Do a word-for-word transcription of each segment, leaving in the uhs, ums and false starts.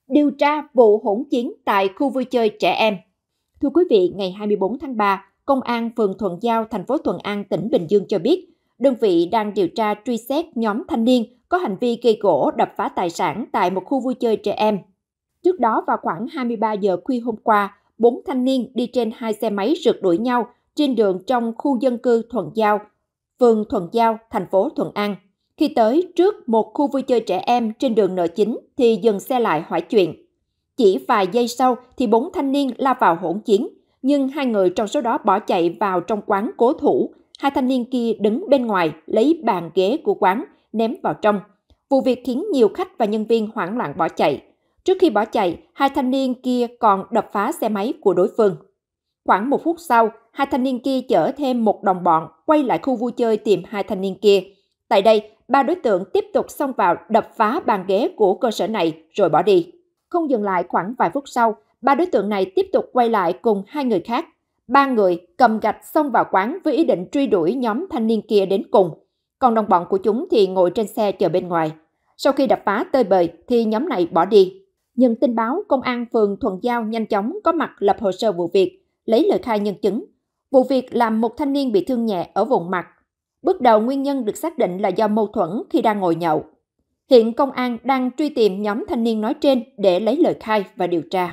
Điều tra vụ hỗn chiến tại khu vui chơi trẻ em. Thưa quý vị, ngày hai mươi tư tháng ba, Công an phường Thuận Giao, thành phố Thuận An, tỉnh Bình Dương cho biết, đơn vị đang điều tra truy xét nhóm thanh niên có hành vi gây gổ đập phá tài sản tại một khu vui chơi trẻ em. Trước đó, vào khoảng hai mươi ba giờ khuya hôm qua, bốn thanh niên đi trên hai xe máy rượt đuổi nhau trên đường trong khu dân cư Thuận Giao, phường Thuận Giao, thành phố Thuận An. Khi tới trước một khu vui chơi trẻ em trên đường N chín thì dừng xe lại hỏi chuyện. Chỉ vài giây sau thì bốn thanh niên lao vào hỗn chiến, nhưng hai người trong số đó bỏ chạy vào trong quán cố thủ. Hai thanh niên kia đứng bên ngoài lấy bàn ghế của quán ném vào trong. Vụ việc khiến nhiều khách và nhân viên hoảng loạn bỏ chạy. Trước khi bỏ chạy, hai thanh niên kia còn đập phá xe máy của đối phương. Khoảng một phút sau, hai thanh niên kia chở thêm một đồng bọn quay lại khu vui chơi tìm hai thanh niên kia. Tại đây, ba đối tượng tiếp tục xông vào đập phá bàn ghế của cơ sở này rồi bỏ đi. Không dừng lại, khoảng vài phút sau, ba đối tượng này tiếp tục quay lại cùng hai người khác. Ba người cầm gạch xông vào quán với ý định truy đuổi nhóm thanh niên kia đến cùng. Còn đồng bọn của chúng thì ngồi trên xe chờ bên ngoài. Sau khi đập phá tơi bời thì nhóm này bỏ đi. Nhận tin báo, Công an phường Thuận Giao nhanh chóng có mặt lập hồ sơ vụ việc, lấy lời khai nhân chứng. Vụ việc làm một thanh niên bị thương nhẹ ở vùng mặt. Bước đầu nguyên nhân được xác định là do mâu thuẫn khi đang ngồi nhậu. Hiện công an đang truy tìm nhóm thanh niên nói trên để lấy lời khai và điều tra.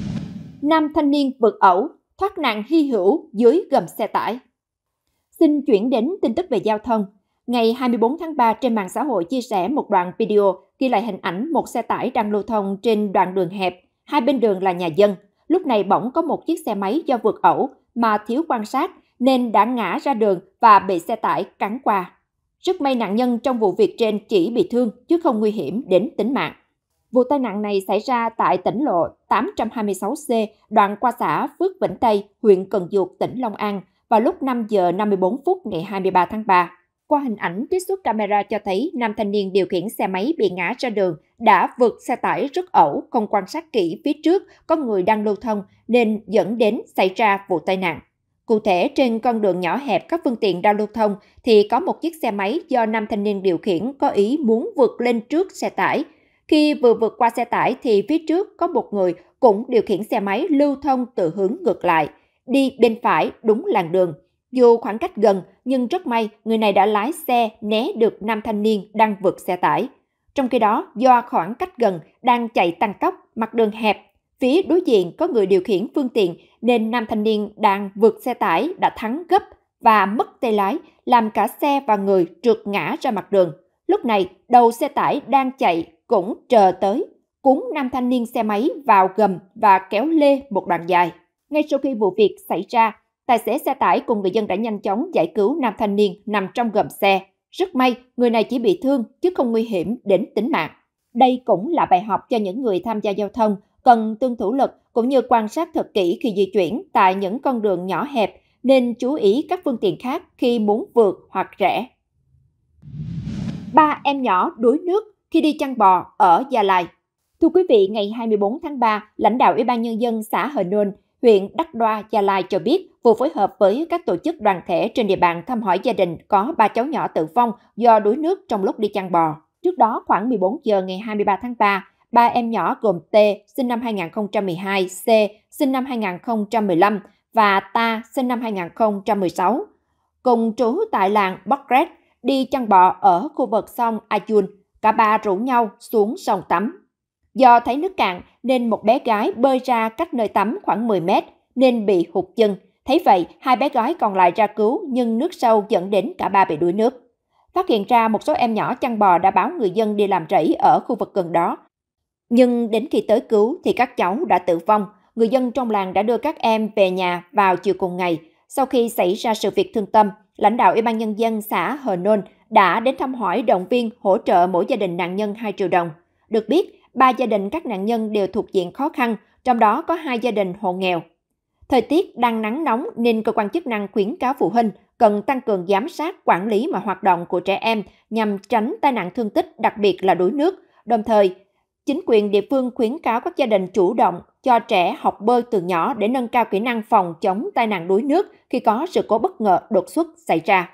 Nam thanh niên vượt ẩu, thoát nạn hy hữu dưới gầm xe tải. Xin chuyển đến tin tức về giao thông. Ngày hai mươi tư tháng ba, trên mạng xã hội chia sẻ một đoạn video ghi lại hình ảnh một xe tải đang lưu thông trên đoạn đường hẹp, hai bên đường là nhà dân. Lúc này bỗng có một chiếc xe máy do vượt ẩu mà thiếu quan sát nên đã ngã ra đường và bị xe tải cắn qua. Rất may nạn nhân trong vụ việc trên chỉ bị thương chứ không nguy hiểm đến tính mạng. Vụ tai nạn này xảy ra tại tỉnh lộ tám trăm hai mươi sáu C, đoạn qua xã Phước Vĩnh Tây, huyện Cần Duộc, tỉnh Long An vào lúc năm giờ năm mươi tư phút ngày hai mươi ba tháng ba. Qua hình ảnh trích xuất camera cho thấy nam thanh niên điều khiển xe máy bị ngã ra đường đã vượt xe tải rất ẩu, không quan sát kỹ phía trước có người đang lưu thông nên dẫn đến xảy ra vụ tai nạn. Cụ thể, trên con đường nhỏ hẹp các phương tiện đang lưu thông thì có một chiếc xe máy do nam thanh niên điều khiển có ý muốn vượt lên trước xe tải. Khi vừa vượt qua xe tải thì phía trước có một người cũng điều khiển xe máy lưu thông từ hướng ngược lại, đi bên phải đúng làn đường. Dù khoảng cách gần nhưng rất may người này đã lái xe né được nam thanh niên đang vượt xe tải. Trong khi đó, do khoảng cách gần đang chạy tăng tốc, mặt đường hẹp, phía đối diện có người điều khiển phương tiện nên nam thanh niên đang vượt xe tải đã thắng gấp và mất tay lái, làm cả xe và người trượt ngã ra mặt đường. Lúc này, đầu xe tải đang chạy cũng trờ tới, cuốn nam thanh niên xe máy vào gầm và kéo lê một đoạn dài. Ngay sau khi vụ việc xảy ra, tài xế xe tải cùng người dân đã nhanh chóng giải cứu nam thanh niên nằm trong gầm xe. Rất may, người này chỉ bị thương chứ không nguy hiểm đến tính mạng. Đây cũng là bài học cho những người tham gia giao thông cần tuân thủ luật cũng như quan sát thật kỹ khi di chuyển tại những con đường nhỏ hẹp, nên chú ý các phương tiện khác khi muốn vượt hoặc rẽ. Ba em nhỏ đuối nước khi đi chăn bò ở Gia Lai. Thưa quý vị, ngày hai mươi tư tháng ba, lãnh đạo Ủy ban Nhân dân xã Hờ Nôn, huyện Đắc Đoa, Gia Lai cho biết vừa phối hợp với các tổ chức đoàn thể trên địa bàn thăm hỏi gia đình có ba cháu nhỏ tử vong do đuối nước trong lúc đi chăn bò. Trước đó, khoảng mười bốn giờ ngày hai mươi ba tháng ba, ba em nhỏ gồm T, sinh năm hai nghìn không trăm mười hai, C, sinh năm hai nghìn không trăm mười lăm và Ta, sinh năm hai nghìn không trăm mười sáu, cùng trú tại làng Bokret, đi chăn bò ở khu vực sông Ayun. Cả ba rủ nhau xuống sông tắm. Do thấy nước cạn nên một bé gái bơi ra cách nơi tắm khoảng mười mét nên bị hụt chân. Thấy vậy, hai bé gái còn lại ra cứu nhưng nước sâu dẫn đến cả ba bị đuối nước. Phát hiện ra một số em nhỏ chăn bò đã báo người dân đi làm rẫy ở khu vực gần đó. Nhưng đến khi tới cứu thì các cháu đã tử vong. Người dân trong làng đã đưa các em về nhà vào chiều cùng ngày. Sau khi xảy ra sự việc thương tâm, lãnh đạo Ủy ban Nhân dân xã Hờ Nôn đã đến thăm hỏi, động viên, hỗ trợ mỗi gia đình nạn nhân hai triệu đồng. Được biết, ba gia đình các nạn nhân đều thuộc diện khó khăn, trong đó có hai gia đình hộ nghèo. Thời tiết đang nắng nóng nên cơ quan chức năng khuyến cáo phụ huynh cần tăng cường giám sát, quản lý mọi hoạt động của trẻ em nhằm tránh tai nạn thương tích, đặc biệt là đuối nước. Đồng thời, chính quyền địa phương khuyến cáo các gia đình chủ động cho trẻ học bơi từ nhỏ để nâng cao kỹ năng phòng chống tai nạn đuối nước khi có sự cố bất ngờ đột xuất xảy ra.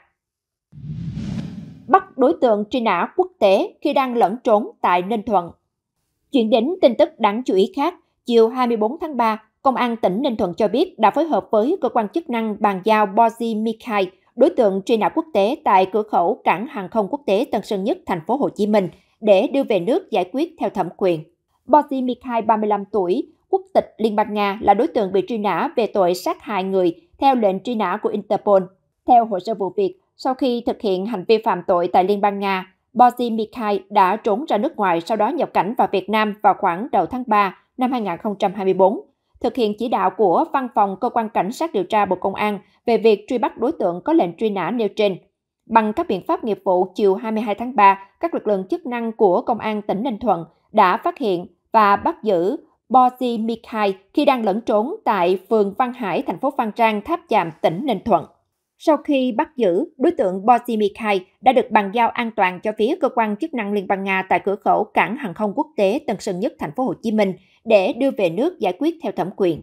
Bắt đối tượng truy nã quốc tế khi đang lẫn trốn tại Ninh Thuận. Chuyển đến tin tức đáng chú ý khác, chiều hai mươi tư tháng ba, Công an tỉnh Ninh Thuận cho biết đã phối hợp với cơ quan chức năng bàn giao Bozi Mikhai, đối tượng truy nã quốc tế tại cửa khẩu cảng hàng không quốc tế Tân Sơn Nhất, thành phố Hồ Chí Minh, để đưa về nước giải quyết theo thẩm quyền. Bozi Mikhai, ba mươi lăm tuổi, quốc tịch Liên bang Nga, là đối tượng bị truy nã về tội sát hại người theo lệnh truy nã của Interpol. Theo hồ sơ vụ việc, sau khi thực hiện hành vi phạm tội tại Liên bang Nga, Bozi Mikhai đã trốn ra nước ngoài, sau đó nhập cảnh vào Việt Nam vào khoảng đầu tháng ba năm hai nghìn không trăm hai mươi tư, thực hiện chỉ đạo của Văn phòng Cơ quan Cảnh sát điều tra Bộ Công an về việc truy bắt đối tượng có lệnh truy nã nêu trên. Bằng các biện pháp nghiệp vụ, chiều hai mươi hai tháng ba, các lực lượng chức năng của Công an tỉnh Ninh Thuận đã phát hiện và bắt giữ Bozi Mikhai khi đang lẫn trốn tại phường Văn Hải, thành phố Phan Rang, Tháp Chàm, tỉnh Ninh Thuận. Sau khi bắt giữ, đối tượng Bozi Mikhai đã được bàn giao an toàn cho phía cơ quan chức năng Liên bang Nga tại cửa khẩu cảng hàng không quốc tế Tân Sơn Nhất, thành phố Hồ Chí Minh để đưa về nước giải quyết theo thẩm quyền.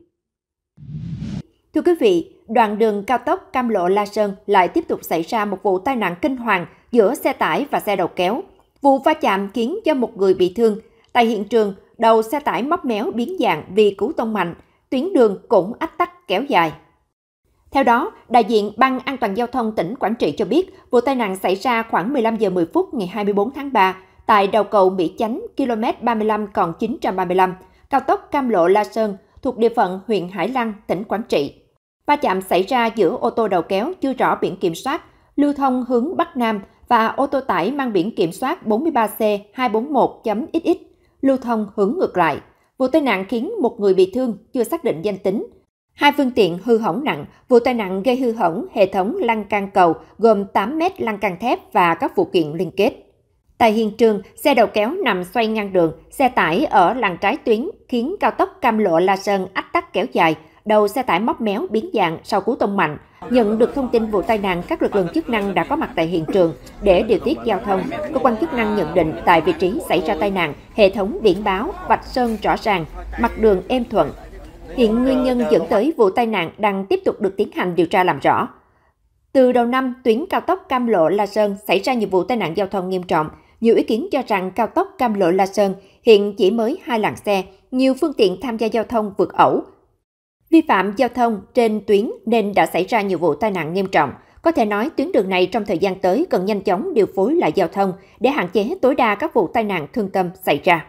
Thưa quý vị, đoạn đường cao tốc Cam Lộ - La Sơn lại tiếp tục xảy ra một vụ tai nạn kinh hoàng giữa xe tải và xe đầu kéo. Vụ va chạm khiến cho một người bị thương. Tại hiện trường, đầu xe tải móc méo biến dạng vì cú tông mạnh, tuyến đường cũng ách tắc kéo dài. Theo đó, đại diện Ban An toàn Giao thông tỉnh Quảng Trị cho biết, vụ tai nạn xảy ra khoảng mười lăm giờ mười phút ngày hai mươi tư tháng ba tại đầu cầu Mỹ Chánh, km ba mươi lăm cộng chín trăm ba mươi lăm, cao tốc Cam Lộ - La Sơn, thuộc địa phận huyện Hải Lăng, tỉnh Quảng Trị. Va chạm xảy ra giữa ô tô đầu kéo chưa rõ biển kiểm soát, lưu thông hướng Bắc Nam và ô tô tải mang biển kiểm soát bốn mươi ba C hai bốn một chấm x x, lưu thông hướng ngược lại. Vụ tai nạn khiến một người bị thương, chưa xác định danh tính. Hai phương tiện hư hỏng nặng. Vụ tai nạn gây hư hỏng hệ thống lan can cầu gồm tám mét lan can thép và các phụ kiện liên kết. Tại hiện trường, xe đầu kéo nằm xoay ngang đường, xe tải ở làn trái tuyến khiến cao tốc Cam Lộ - La Sơn ách tắc kéo dài. Đầu xe tải móc méo biến dạng sau cú tông mạnh. Nhận được thông tin vụ tai nạn, các lực lượng chức năng đã có mặt tại hiện trường để điều tiết giao thông. Cơ quan chức năng nhận định tại vị trí xảy ra tai nạn, hệ thống biển báo, vạch sơn rõ ràng, mặt đường êm thuận. Hiện nguyên nhân dẫn tới vụ tai nạn đang tiếp tục được tiến hành điều tra làm rõ. Từ đầu năm, tuyến cao tốc Cam Lộ - La Sơn xảy ra nhiều vụ tai nạn giao thông nghiêm trọng. Nhiều ý kiến cho rằng cao tốc Cam Lộ - La Sơn hiện chỉ mới hai làn xe, nhiều phương tiện tham gia giao thông vượt ẩu. Vi phạm giao thông trên tuyến nên đã xảy ra nhiều vụ tai nạn nghiêm trọng. Có thể nói tuyến đường này trong thời gian tới cần nhanh chóng điều phối lại giao thông để hạn chế tối đa các vụ tai nạn thương tâm xảy ra.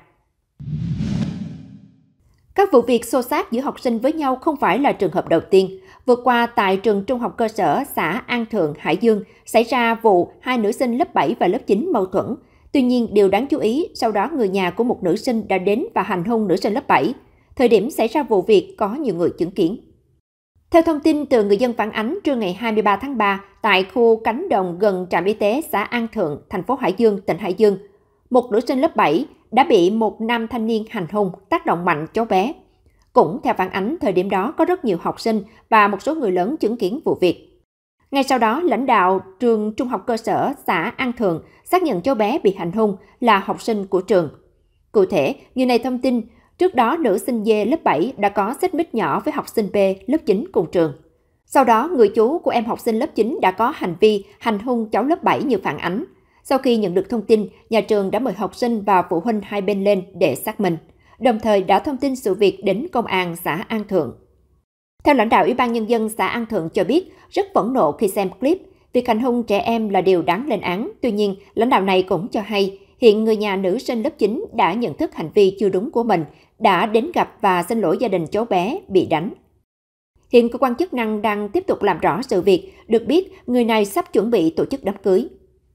Các vụ việc xô xát giữa học sinh với nhau không phải là trường hợp đầu tiên. Vừa qua, tại trường trung học cơ sở xã An Thượng, Hải Dương, xảy ra vụ hai nữ sinh lớp bảy và lớp chín mâu thuẫn. Tuy nhiên, điều đáng chú ý, sau đó người nhà của một nữ sinh đã đến và hành hung nữ sinh lớp bảy. Thời điểm xảy ra vụ việc có nhiều người chứng kiến. Theo thông tin từ người dân phản ánh, trưa ngày hai mươi ba tháng ba, tại khu cánh đồng gần trạm y tế xã An Thượng, thành phố Hải Dương, tỉnh Hải Dương, một nữ sinh lớp bảy đã bị một nam thanh niên hành hung, tác động mạnh cháu bé. Cũng theo phản ánh, thời điểm đó có rất nhiều học sinh và một số người lớn chứng kiến vụ việc. Ngay sau đó, lãnh đạo trường trung học cơ sở xã An Thượng xác nhận cháu bé bị hành hung là học sinh của trường. Cụ thể, người này thông tin, trước đó nữ sinh D lớp bảy đã có xích mích nhỏ với học sinh B lớp chín cùng trường. Sau đó, người chú của em học sinh lớp chín đã có hành vi hành hung cháu lớp bảy như phản ánh. Sau khi nhận được thông tin, nhà trường đã mời học sinh và phụ huynh hai bên lên để xác minh, đồng thời đã thông tin sự việc đến công an xã An Thượng. Theo lãnh đạo Ủy ban Nhân dân xã An Thượng cho biết, rất phẫn nộ khi xem clip, việc hành hung trẻ em là điều đáng lên án. Tuy nhiên, lãnh đạo này cũng cho hay, hiện người nhà nữ sinh lớp chín đã nhận thức hành vi chưa đúng của mình, đã đến gặp và xin lỗi gia đình cháu bé bị đánh. Hiện cơ quan chức năng đang tiếp tục làm rõ sự việc, được biết người này sắp chuẩn bị tổ chức đám cưới.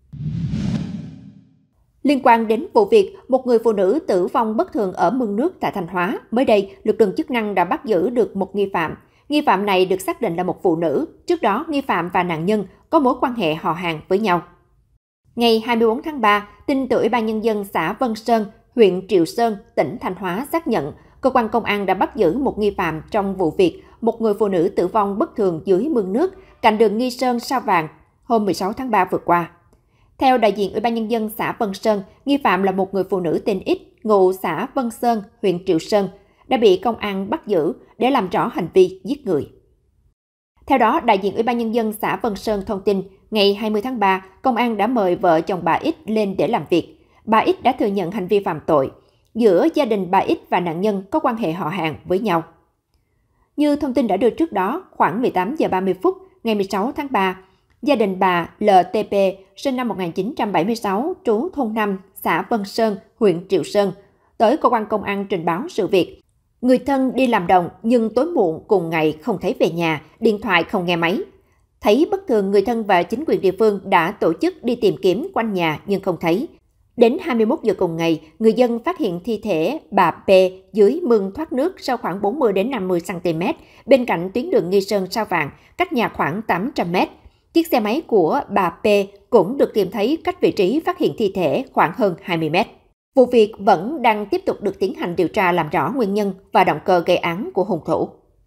Liên quan đến vụ việc một người phụ nữ tử vong bất thường ở mương nước tại Thanh Hóa, mới đây lực lượng chức năng đã bắt giữ được một nghi phạm. Nghi phạm này được xác định là một phụ nữ. Trước đó, nghi phạm và nạn nhân có mối quan hệ họ hàng với nhau. Ngày hai mươi tư tháng ba, tin từ Ủy ban Nhân dân xã Vân Sơn, huyện Triệu Sơn, tỉnh Thanh Hóa xác nhận cơ quan công an đã bắt giữ một nghi phạm trong vụ việc một người phụ nữ tử vong bất thường dưới mương nước cạnh đường Nghi Sơn Sao Vàng hôm mười sáu tháng ba vừa qua. Theo đại diện Ủy ban Nhân dân xã Vân Sơn, nghi phạm là một người phụ nữ tên X, ngụ xã Vân Sơn, huyện Triệu Sơn, đã bị công an bắt giữ để làm rõ hành vi giết người. Theo đó, đại diện Ủy ban Nhân dân xã Vân Sơn thông tin, ngày hai mươi tháng ba, công an đã mời vợ chồng bà X lên để làm việc. Bà X đã thừa nhận hành vi phạm tội. giữa gia đình bà X và nạn nhân có quan hệ họ hàng với nhau. Như thông tin đã đưa trước đó, khoảng mười tám giờ ba mươi phút ngày mười sáu tháng ba, gia đình bà lờ tê pê sinh năm một nghìn chín trăm bảy mươi sáu, trú thôn năm, xã Vân Sơn, huyện Triệu Sơn, tới cơ quan công an trình báo sự việc. Người thân đi làm đồng nhưng tối muộn cùng ngày không thấy về nhà, điện thoại không nghe máy. Thấy bất thường, người thân và chính quyền địa phương đã tổ chức đi tìm kiếm quanh nhà nhưng không thấy. Đến hai mươi mốt giờ cùng ngày, người dân phát hiện thi thể bà P dưới mương thoát nước sâu khoảng bốn mươi đến năm mươi xăng ti mét bên cạnh tuyến đường Nghi Sơn Sao Vàng, cách nhà khoảng tám trăm mét. Chiếc xe máy của bà P cũng được tìm thấy cách vị trí phát hiện thi thể khoảng hơn hai mươi mét. Vụ việc vẫn đang tiếp tục được tiến hành điều tra làm rõ nguyên nhân và động cơ gây án của hung thủ.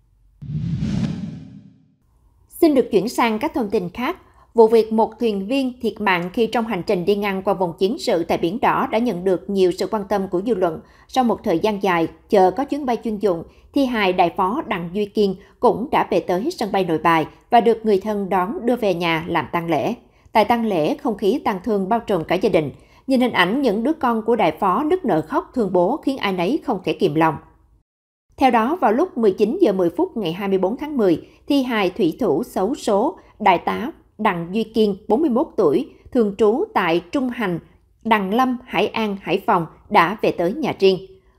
Xin được chuyển sang các thông tin khác. Vụ việc một thuyền viên thiệt mạng khi trong hành trình đi ngang qua vùng chiến sự tại Biển Đỏ đã nhận được nhiều sự quan tâm của dư luận. Sau một thời gian dài chờ có chuyến bay chuyên dụng, thi hài đại phó Đặng Duy Kiên cũng đã về tới sân bay Nội Bài và được người thân đón đưa về nhà làm tang lễ. Tại tang lễ, không khí tang thương bao trùm cả gia đình. Nhìn hình ảnh những đứa con của đại phó nức nở khóc thương bố khiến ai nấy không thể kìm lòng. Theo đó, vào lúc mười chín giờ mười phút ngày hai mươi tư tháng mười, thi hài thủy thủ xấu số đại tá Đặng Duy Kiên, bốn mươi mốt tuổi, thường trú tại Trung Hành, Đằng Lâm, Hải An, Hải Phòng đã về tới nhà riêng.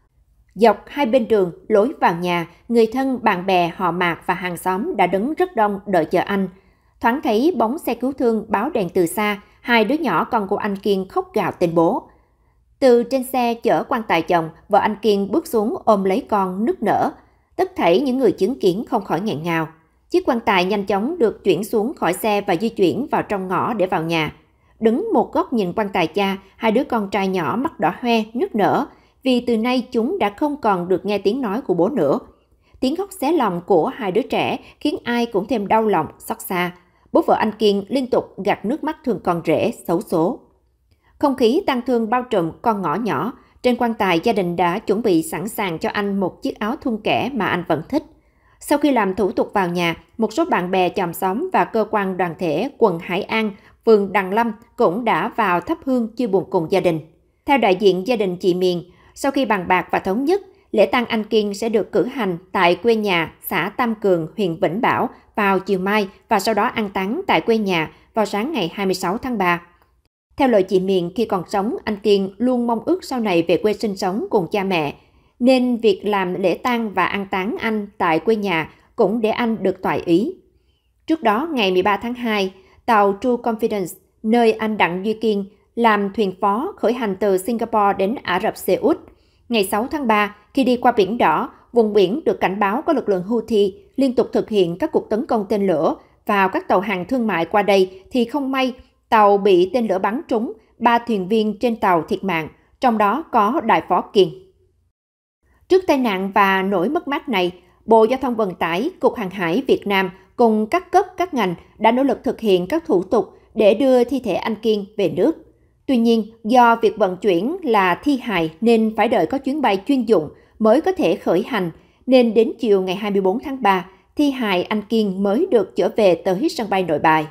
Dọc hai bên đường, lối vào nhà, người thân, bạn bè, họ Mạc và hàng xóm đã đứng rất đông đợi chờ anh. Thoáng thấy bóng xe cứu thương báo đèn từ xa, hai đứa nhỏ con của anh Kiên khóc gào tên bố. Từ trên xe chở quan tài chồng, vợ anh Kiên bước xuống ôm lấy con nức nở. Tất thảy những người chứng kiến không khỏi nghẹn ngào. Chiếc quan tài nhanh chóng được chuyển xuống khỏi xe và di chuyển vào trong ngõ để vào nhà. Đứng một góc nhìn quan tài cha, hai đứa con trai nhỏ mắt đỏ hoe, nức nở, vì từ nay chúng đã không còn được nghe tiếng nói của bố nữa. Tiếng khóc xé lòng của hai đứa trẻ khiến ai cũng thêm đau lòng, xót xa. Bố vợ anh Kiên liên tục gạt nước mắt thương con rể xấu số. Không khí tang thương bao trùm con ngõ nhỏ. Trên quan tài, gia đình đã chuẩn bị sẵn sàng cho anh một chiếc áo thun kẻ mà anh vẫn thích. Sau khi làm thủ tục vào nhà, một số bạn bè chòm xóm và cơ quan đoàn thể quận Hải An, phường Đằng Lâm cũng đã vào thắp hương chia buồn cùng gia đình. Theo đại diện gia đình chị Miền, sau khi bàn bạc và thống nhất, lễ tang anh Kiên sẽ được cử hành tại quê nhà xã Tam Cường, huyện Vĩnh Bảo vào chiều mai và sau đó an táng tại quê nhà vào sáng ngày hai mươi sáu tháng ba. Theo lời chị Miền, khi còn sống, anh Kiên luôn mong ước sau này về quê sinh sống cùng cha mẹ, nên việc làm lễ tang và an táng anh tại quê nhà cũng để anh được toại ý. Trước đó, ngày mười ba tháng hai, tàu True Confidence, nơi anh Đặng Duy Kiên làm thuyền phó khởi hành từ Singapore đến Ả Rập Xê Út. Ngày sáu tháng ba, khi đi qua Biển Đỏ, vùng biển được cảnh báo có lực lượng Houthi liên tục thực hiện các cuộc tấn công tên lửa vào các tàu hàng thương mại qua đây, thì không may tàu bị tên lửa bắn trúng, ba thuyền viên trên tàu thiệt mạng, trong đó có đại phó Kiên. Trước tai nạn và nỗi mất mát này, Bộ Giao thông Vận tải, Cục Hàng hải Việt Nam cùng các cấp các ngành đã nỗ lực thực hiện các thủ tục để đưa thi thể anh Kiên về nước. Tuy nhiên, do việc vận chuyển là thi hài nên phải đợi có chuyến bay chuyên dụng mới có thể khởi hành, nên đến chiều ngày hai mươi tư tháng ba, thi hài anh Kiên mới được chở về tới sân bay Nội Bài.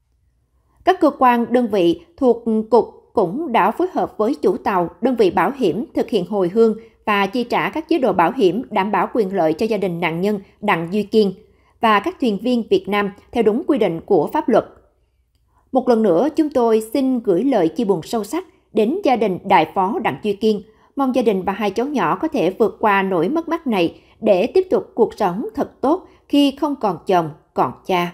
Các cơ quan, đơn vị thuộc Cục cũng đã phối hợp với chủ tàu, đơn vị bảo hiểm thực hiện hồi hương và chi trả các chế độ bảo hiểm đảm bảo quyền lợi cho gia đình nạn nhân Đặng Duy Kiên và các thuyền viên Việt Nam theo đúng quy định của pháp luật. Một lần nữa, chúng tôi xin gửi lời chia buồn sâu sắc đến gia đình đại phó Đặng Duy Kiên, mong gia đình và hai cháu nhỏ có thể vượt qua nỗi mất mát này để tiếp tục cuộc sống thật tốt khi không còn chồng, còn cha.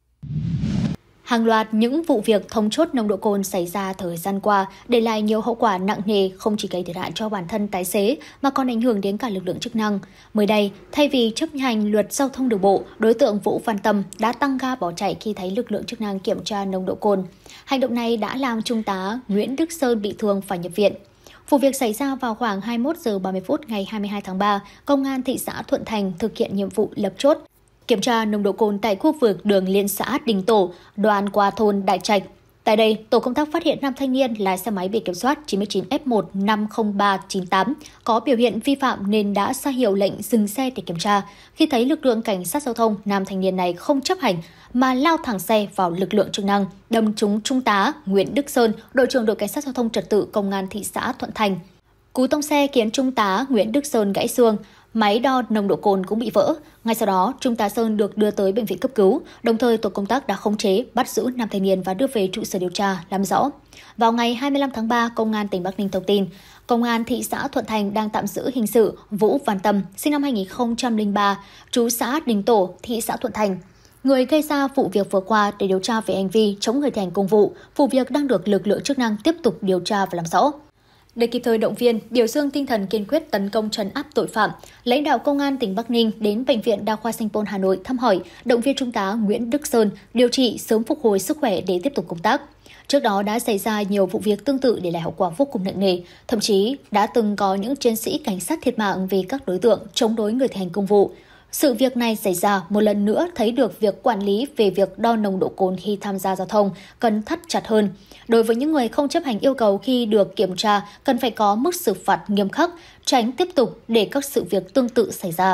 Hàng loạt những vụ việc thông chốt nồng độ cồn xảy ra thời gian qua để lại nhiều hậu quả nặng nề, không chỉ gây thiệt hại cho bản thân tài xế mà còn ảnh hưởng đến cả lực lượng chức năng. Mới đây, thay vì chấp hành luật giao thông đường bộ, đối tượng Vũ Văn Tâm đã tăng ga bỏ chạy khi thấy lực lượng chức năng kiểm tra nồng độ cồn. Hành động này đã làm Trung tá Nguyễn Đức Sơn bị thương phải nhập viện. Vụ việc xảy ra vào khoảng hai mươi mốt giờ ba mươi phút ngày hai mươi hai tháng ba, Công an thị xã Thuận Thành thực hiện nhiệm vụ lập chốt kiểm tra nồng độ cồn tại khu vực đường liên xã Đình Tổ, đoạn qua thôn Đại Trạch. Tại đây, tổ công tác phát hiện nam thanh niên lái xe máy biển kiểm soát chín chín F một năm không ba chín tám có biểu hiện vi phạm nên đã ra hiệu lệnh dừng xe để kiểm tra. Khi thấy lực lượng cảnh sát giao thông, nam thanh niên này không chấp hành mà lao thẳng xe vào lực lượng chức năng, đâm trúng Trung tá Nguyễn Đức Sơn, đội trưởng đội cảnh sát giao thông trật tự Công an thị xã Thuận Thành. Cú tông xe khiến Trung tá Nguyễn Đức Sơn gãy xương, máy đo nồng độ cồn cũng bị vỡ. Ngay sau đó, Trung tá Sơn được đưa tới bệnh viện cấp cứu, đồng thời tổ công tác đã khống chế, bắt giữ nam thanh niên và đưa về trụ sở điều tra, làm rõ. Vào ngày hai mươi lăm tháng ba, Công an tỉnh Bắc Ninh thông tin, Công an thị xã Thuận Thành đang tạm giữ hình sự Vũ Văn Tâm, sinh năm hai nghìn không trăm lẻ ba, trú xã Đình Tổ, thị xã Thuận Thành, người gây ra vụ việc vừa qua để điều tra về hành vi chống người thi hành công vụ. Vụ việc đang được lực lượng chức năng tiếp tục điều tra và làm rõ. Để kịp thời động viên, biểu dương tinh thần kiên quyết tấn công trấn áp tội phạm, lãnh đạo Công an tỉnh Bắc Ninh đến Bệnh viện Đa khoa Sanh Pôn Hà Nội thăm hỏi, động viên Trung tá Nguyễn Đức Sơn điều trị sớm phục hồi sức khỏe để tiếp tục công tác. Trước đó đã xảy ra nhiều vụ việc tương tự để lại hậu quả vô cùng nặng nề, thậm chí đã từng có những chiến sĩ cảnh sát thiệt mạng vì các đối tượng chống đối người thi hành công vụ. Sự việc này xảy ra một lần nữa thấy được việc quản lý về việc đo nồng độ cồn khi tham gia giao thông cần thắt chặt hơn. Đối với những người không chấp hành yêu cầu khi được kiểm tra, cần phải có mức xử phạt nghiêm khắc, tránh tiếp tục để các sự việc tương tự xảy ra.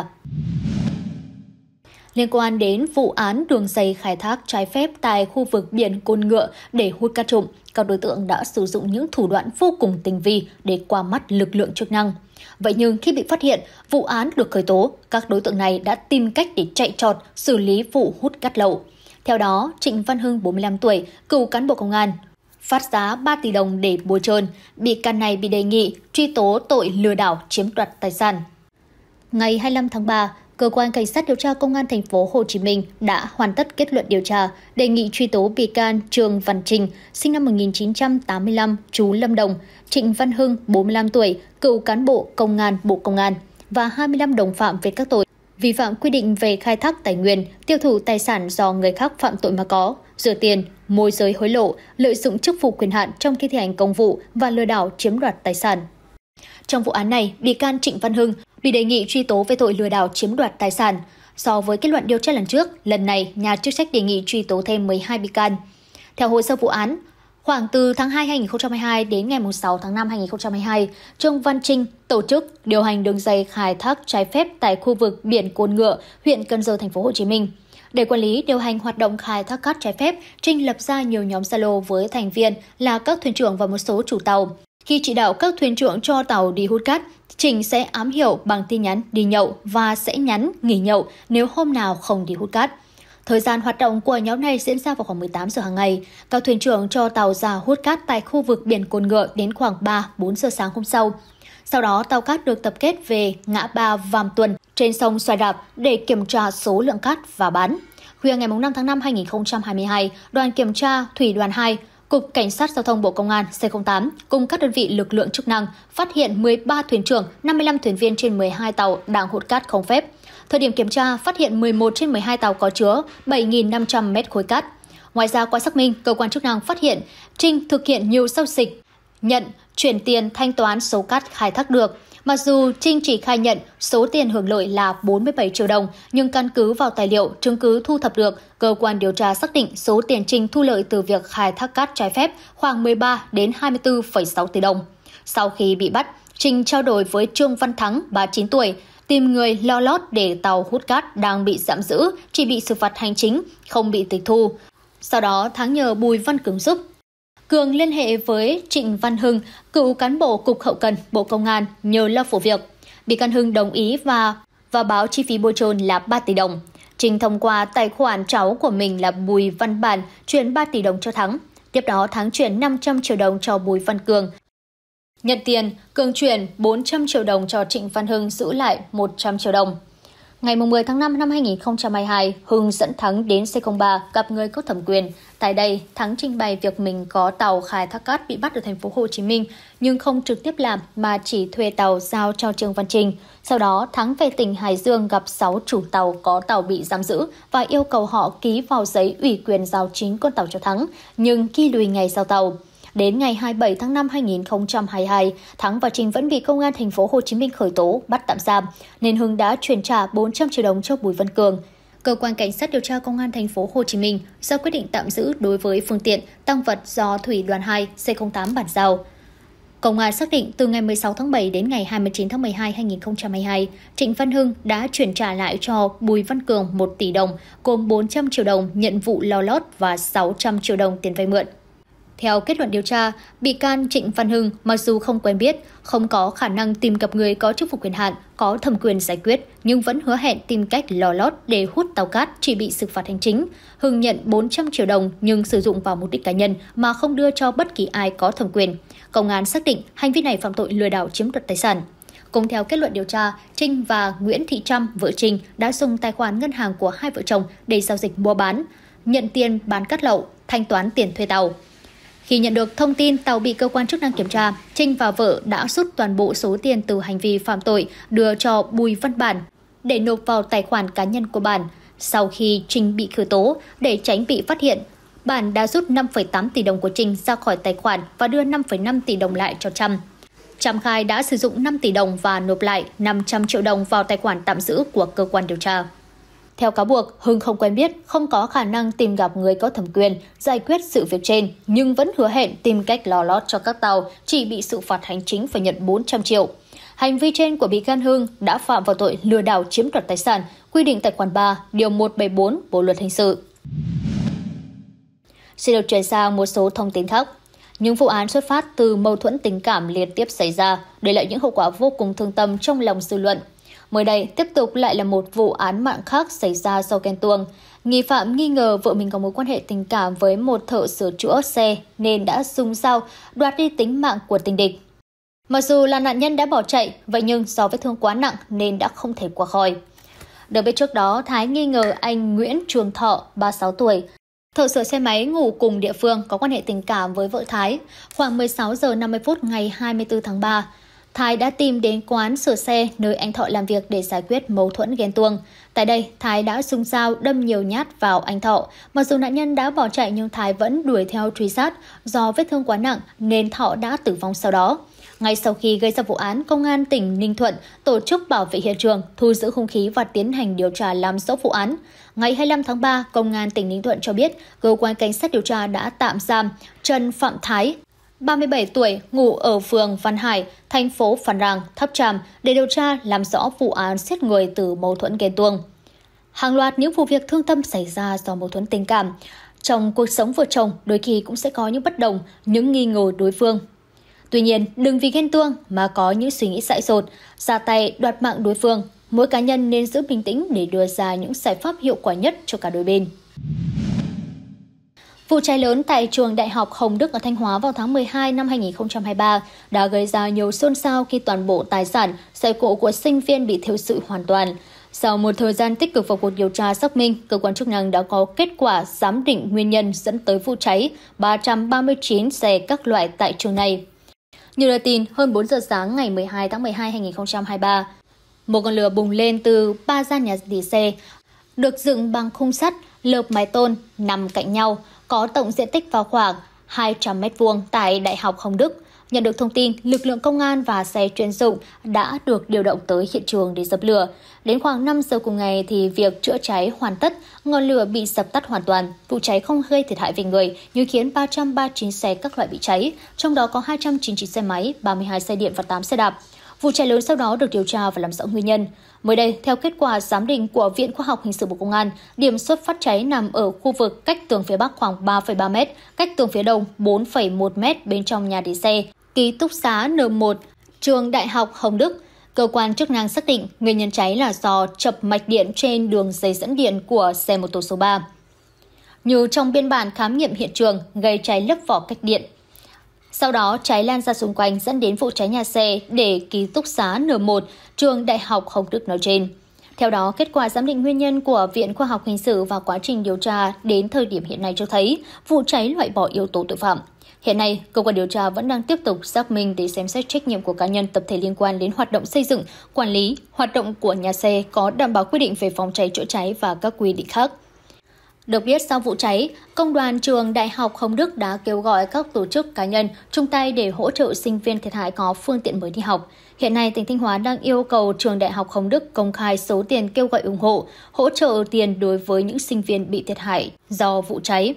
Liên quan đến vụ án đường dây khai thác trái phép tại khu vực biển Cồn Ngựa để hút cát trộm, các đối tượng đã sử dụng những thủ đoạn vô cùng tinh vi để qua mắt lực lượng chức năng. Vậy nhưng khi bị phát hiện, vụ án được khởi tố, các đối tượng này đã tìm cách để chạy trọt xử lý vụ hút cát lậu. Theo đó, Trịnh Văn Hưng, bốn mươi lăm tuổi, cựu cán bộ công an, phát giá ba tỷ đồng để bồi trơn. Bị can này bị đề nghị truy tố tội lừa đảo chiếm đoạt tài sản. Ngày hai mươi lăm tháng ba, Cơ quan Cảnh sát điều tra Công an thành phố Hồ Chí Minh đã hoàn tất kết luận điều tra, đề nghị truy tố bị can Trương Văn Trình, sinh năm một nghìn chín trăm tám mươi lăm, trú Lâm Đồng, Trịnh Văn Hưng, bốn mươi lăm tuổi, cựu cán bộ Công an Bộ Công an và hai mươi lăm đồng phạm về các tội vi phạm quy định về khai thác tài nguyên, tiêu thụ tài sản do người khác phạm tội mà có, rửa tiền, môi giới hối lộ, lợi dụng chức vụ quyền hạn trong khi thi hành công vụ và lừa đảo chiếm đoạt tài sản. Trong vụ án này, bị can Trịnh Văn Hưng bị đề nghị truy tố về tội lừa đảo chiếm đoạt tài sản. So với kết luận điều tra lần trước, lần này nhà chức trách đề nghị truy tố thêm mười hai bị can. Theo hồ sơ vụ án, khoảng từ tháng hai năm hai nghìn không trăm hai mươi hai đến ngày sáu tháng năm năm hai nghìn không trăm hai mươi hai, Trương Văn Trinh tổ chức điều hành đường dây khai thác trái phép tại khu vực biển Cồn Ngựa, huyện Cần Giờ, thành phố Hồ Chí Minh. Để quản lý điều hành hoạt động khai thác cát trái phép, Trinh lập ra nhiều nhóm Zalo với thành viên là các thuyền trưởng và một số chủ tàu. Khi chỉ đạo các thuyền trưởng cho tàu đi hút cát, Trình sẽ ám hiệu bằng tin nhắn đi nhậu và sẽ nhắn nghỉ nhậu nếu hôm nào không đi hút cát. Thời gian hoạt động của nhóm này diễn ra vào khoảng mười tám giờ hàng ngày. Các thuyền trưởng cho tàu ra hút cát tại khu vực biển Cồn Ngựa đến khoảng ba bốn giờ sáng hôm sau. Sau đó, tàu cát được tập kết về ngã ba Vam Tuần trên sông Xoài Rạp để kiểm tra số lượng cát và bán. Khuya ngày năm tháng năm năm hai nghìn không trăm hai mươi hai, đoàn kiểm tra Thủy đoàn hai, Cục Cảnh sát Giao thông Bộ Công an C không tám cùng các đơn vị lực lượng chức năng phát hiện mười ba thuyền trưởng, năm mươi lăm thuyền viên trên mười hai tàu đang hút cát không phép. Thời điểm kiểm tra, phát hiện mười một trên mười hai tàu có chứa bảy nghìn năm trăm mét khối cát. Ngoài ra, qua xác minh, cơ quan chức năng phát hiện Trinh thực hiện nhiều giao dịch, nhận, chuyển tiền thanh toán số cát khai thác được. Mặc dù Trinh chỉ khai nhận số tiền hưởng lợi là bốn mươi bảy triệu đồng, nhưng căn cứ vào tài liệu, chứng cứ thu thập được, cơ quan điều tra xác định số tiền Trinh thu lợi từ việc khai thác cát trái phép khoảng mười ba đến hai mươi tư phẩy sáu tỷ đồng. Sau khi bị bắt, Trinh trao đổi với Trương Văn Thắng, ba mươi chín tuổi, tìm người lo lót để tàu hút cát đang bị tạm giữ, chỉ bị xử phạt hành chính, không bị tịch thu. Sau đó, Thắng nhờ Bùi Văn Cường giúp. Cường liên hệ với Trịnh Văn Hưng, cựu cán bộ Cục Hậu cần Bộ Công an, nhờ lo vụ việc. Bị can Hưng đồng ý và và báo chi phí bồi trơn là ba tỷ đồng. Trinh thông qua tài khoản cháu của mình là Bùi Văn Bản chuyển ba tỷ đồng cho Thắng. Tiếp đó Thắng chuyển năm trăm triệu đồng cho Bùi Văn Cường. Nhận tiền, Cường chuyển bốn trăm triệu đồng cho Trịnh Văn Hưng, giữ lại một trăm triệu đồng. Ngày mười tháng năm năm hai nghìn không trăm hai mươi hai, Hưng dẫn Thắng đến C không ba gặp người có thẩm quyền. Tại đây, Thắng trình bày việc mình có tàu khai thác cát bị bắt ở thành phố Hồ Chí Minh nhưng không trực tiếp làm mà chỉ thuê tàu giao cho Trương Văn Trình. Sau đó, Thắng về tỉnh Hải Dương gặp sáu chủ tàu có tàu bị giam giữ và yêu cầu họ ký vào giấy ủy quyền giao chính con tàu cho Thắng, nhưng ghi lùi ngày giao tàu. Đến ngày hai mươi bảy tháng năm năm hai nghìn không trăm hai mươi hai, Thắng và Trình vẫn bị công an thành phố Hồ Chí Minh khởi tố, bắt tạm giam, nên Hưng đã chuyển trả bốn trăm triệu đồng cho Bùi Văn Cường. Cơ quan Cảnh sát điều tra Công an thành phố Hồ Chí Minh ra quyết định tạm giữ đối với phương tiện, tang vật do Thủy đoàn hai C không tám bàn giao. Công an xác định từ ngày mười sáu tháng bảy đến ngày hai mươi chín tháng mười hai năm hai nghìn không trăm hai mươi hai, Trịnh Văn Hưng đã chuyển trả lại cho Bùi Văn Cường một tỷ đồng, gồm bốn trăm triệu đồng nhận vụ lo lót và sáu trăm triệu đồng tiền vay mượn. Theo kết luận điều tra, bị can Trịnh Văn Hưng mặc dù không quen biết, không có khả năng tìm gặp người có chức vụ quyền hạn, có thẩm quyền giải quyết, nhưng vẫn hứa hẹn tìm cách lò lót để hút tàu cát chỉ bị xử phạt hành chính. Hưng nhận bốn trăm triệu đồng nhưng sử dụng vào mục đích cá nhân mà không đưa cho bất kỳ ai có thẩm quyền. Công an xác định hành vi này phạm tội lừa đảo chiếm đoạt tài sản. Cũng theo kết luận điều tra, Trinh và Nguyễn Thị Trâm, vợ Trinh, đã dùng tài khoản ngân hàng của hai vợ chồng để giao dịch mua bán, nhận tiền bán cát lậu, thanh toán tiền thuê tàu. Khi nhận được thông tin tàu bị cơ quan chức năng kiểm tra, Trinh và vợ đã rút toàn bộ số tiền từ hành vi phạm tội đưa cho Bùi Văn Bản để nộp vào tài khoản cá nhân của Bản. Sau khi Trinh bị khởi tố, để tránh bị phát hiện, Bản đã rút năm phẩy tám tỷ đồng của Trinh ra khỏi tài khoản và đưa năm phẩy năm tỷ đồng lại cho Trâm. Trâm khai đã sử dụng năm tỷ đồng và nộp lại năm trăm triệu đồng vào tài khoản tạm giữ của cơ quan điều tra. Theo cáo buộc, Hưng không quen biết, không có khả năng tìm gặp người có thẩm quyền giải quyết sự việc trên, nhưng vẫn hứa hẹn tìm cách lò lót cho các tàu chỉ bị xử phạt hành chính phải nhận bốn trăm triệu. Hành vi trên của bị can Hưng đã phạm vào tội lừa đảo chiếm đoạt tài sản, quy định tại khoản ba, điều một trăm bảy mươi tư Bộ luật hình sự. Xin được chuyển sang một số thông tin khác. Những vụ án xuất phát từ mâu thuẫn tình cảm liên tiếp xảy ra, để lại những hậu quả vô cùng thương tâm trong lòng dư luận. Mới đây, tiếp tục lại là một vụ án mạng khác xảy ra do ghen tuông. Nghi phạm nghi ngờ vợ mình có mối quan hệ tình cảm với một thợ sửa chữa xe nên đã dùng dao đoạt đi tính mạng của tình địch. Mặc dù là nạn nhân đã bỏ chạy, vậy nhưng do vết thương quá nặng nên đã không thể qua khỏi. Được biết trước đó, Thái nghi ngờ anh Nguyễn Trường Thọ, ba mươi sáu tuổi, thợ sửa xe máy ngủ cùng địa phương, có quan hệ tình cảm với vợ Thái. Khoảng mười sáu giờ năm mươi phút ngày hai mươi tư tháng ba, Thái đã tìm đến quán sửa xe nơi anh Thọ làm việc để giải quyết mâu thuẫn ghen tuông. Tại đây, Thái đã dùng dao đâm nhiều nhát vào anh Thọ. Mặc dù nạn nhân đã bỏ chạy nhưng Thái vẫn đuổi theo truy sát. Do vết thương quá nặng nên Thọ đã tử vong sau đó. Ngay sau khi gây ra vụ án, Công an tỉnh Ninh Thuận tổ chức bảo vệ hiện trường, thu giữ hung khí và tiến hành điều tra làm rõ vụ án. Ngày hai mươi lăm tháng ba, Công an tỉnh Ninh Thuận cho biết cơ quan cảnh sát điều tra đã tạm giam Trần Phạm Thái, ba mươi bảy tuổi, ngụ ở phường Văn Hải, thành phố Phan Rang, Tháp Chàm để điều tra làm rõ vụ án giết người từ mâu thuẫn ghen tuông. Hàng loạt những vụ việc thương tâm xảy ra do mâu thuẫn tình cảm. Trong cuộc sống vợ chồng, đôi khi cũng sẽ có những bất đồng, những nghi ngờ đối phương. Tuy nhiên, đừng vì ghen tuông mà có những suy nghĩ dại dột, ra tay đoạt mạng đối phương. Mỗi cá nhân nên giữ bình tĩnh để đưa ra những giải pháp hiệu quả nhất cho cả đôi bên. Vụ cháy lớn tại trường Đại học Hồng Đức ở Thanh Hóa vào tháng mười hai năm hai nghìn không trăm hai mươi ba đã gây ra nhiều xôn xao khi toàn bộ tài sản, xe cộ của sinh viên bị thiêu rụi hoàn toàn. Sau một thời gian tích cực vào cuộc điều tra xác minh, cơ quan chức năng đã có kết quả giám định nguyên nhân dẫn tới vụ cháy ba trăm ba mươi chín xe các loại tại trường này. Như đã tin, hơn bốn giờ sáng ngày mười hai tháng mười hai năm hai nghìn không trăm hai mươi ba, một ngọn lửa bùng lên từ ba gian nhà để xe, được dựng bằng khung sắt, lợp mái tôn nằm cạnh nhau, có tổng diện tích vào khoảng hai trăm mét vuông tại Đại học Hồng Đức. Nhận được thông tin, lực lượng công an và xe chuyên dụng đã được điều động tới hiện trường để dập lửa. Đến khoảng năm giờ cùng ngày thì việc chữa cháy hoàn tất, ngọn lửa bị dập tắt hoàn toàn. Vụ cháy không gây thiệt hại về người, nhưng khiến ba trăm ba mươi chín xe các loại bị cháy, trong đó có hai trăm chín mươi chín xe máy, ba mươi hai xe điện và tám xe đạp. Vụ cháy lớn sau đó được điều tra và làm rõ nguyên nhân. Mới đây, theo kết quả giám định của Viện Khoa học Hình sự Bộ Công an, điểm xuất phát cháy nằm ở khu vực cách tường phía Bắc khoảng ba phẩy ba mét, cách tường phía Đông bốn phẩy một mét bên trong nhà để xe, ký túc xá N một, trường Đại học Hồng Đức. Cơ quan chức năng xác định nguyên nhân cháy là do chập mạch điện trên đường dây dẫn điện của xe mô tô số ba. Như trong biên bản khám nghiệm hiện trường, gây cháy lấp vỏ cách điện. Sau đó, cháy lan ra xung quanh dẫn đến vụ cháy nhà xe để ký túc xá N một, trường Đại học Hồng Đức nói trên. Theo đó, kết quả giám định nguyên nhân của Viện Khoa học Hình sự và quá trình điều tra đến thời điểm hiện nay cho thấy vụ cháy loại bỏ yếu tố tội phạm. Hiện nay, cơ quan điều tra vẫn đang tiếp tục xác minh để xem xét trách nhiệm của cá nhân tập thể liên quan đến hoạt động xây dựng, quản lý, hoạt động của nhà xe có đảm bảo quy định về phòng cháy chữa cháy và các quy định khác. Được biết, sau vụ cháy, Công đoàn trường Đại học Hồng Đức đã kêu gọi các tổ chức cá nhân chung tay để hỗ trợ sinh viên thiệt hại có phương tiện mới đi học. Hiện nay, tỉnh Thanh Hóa đang yêu cầu trường Đại học Hồng Đức công khai số tiền kêu gọi ủng hộ, hỗ trợ tiền đối với những sinh viên bị thiệt hại do vụ cháy.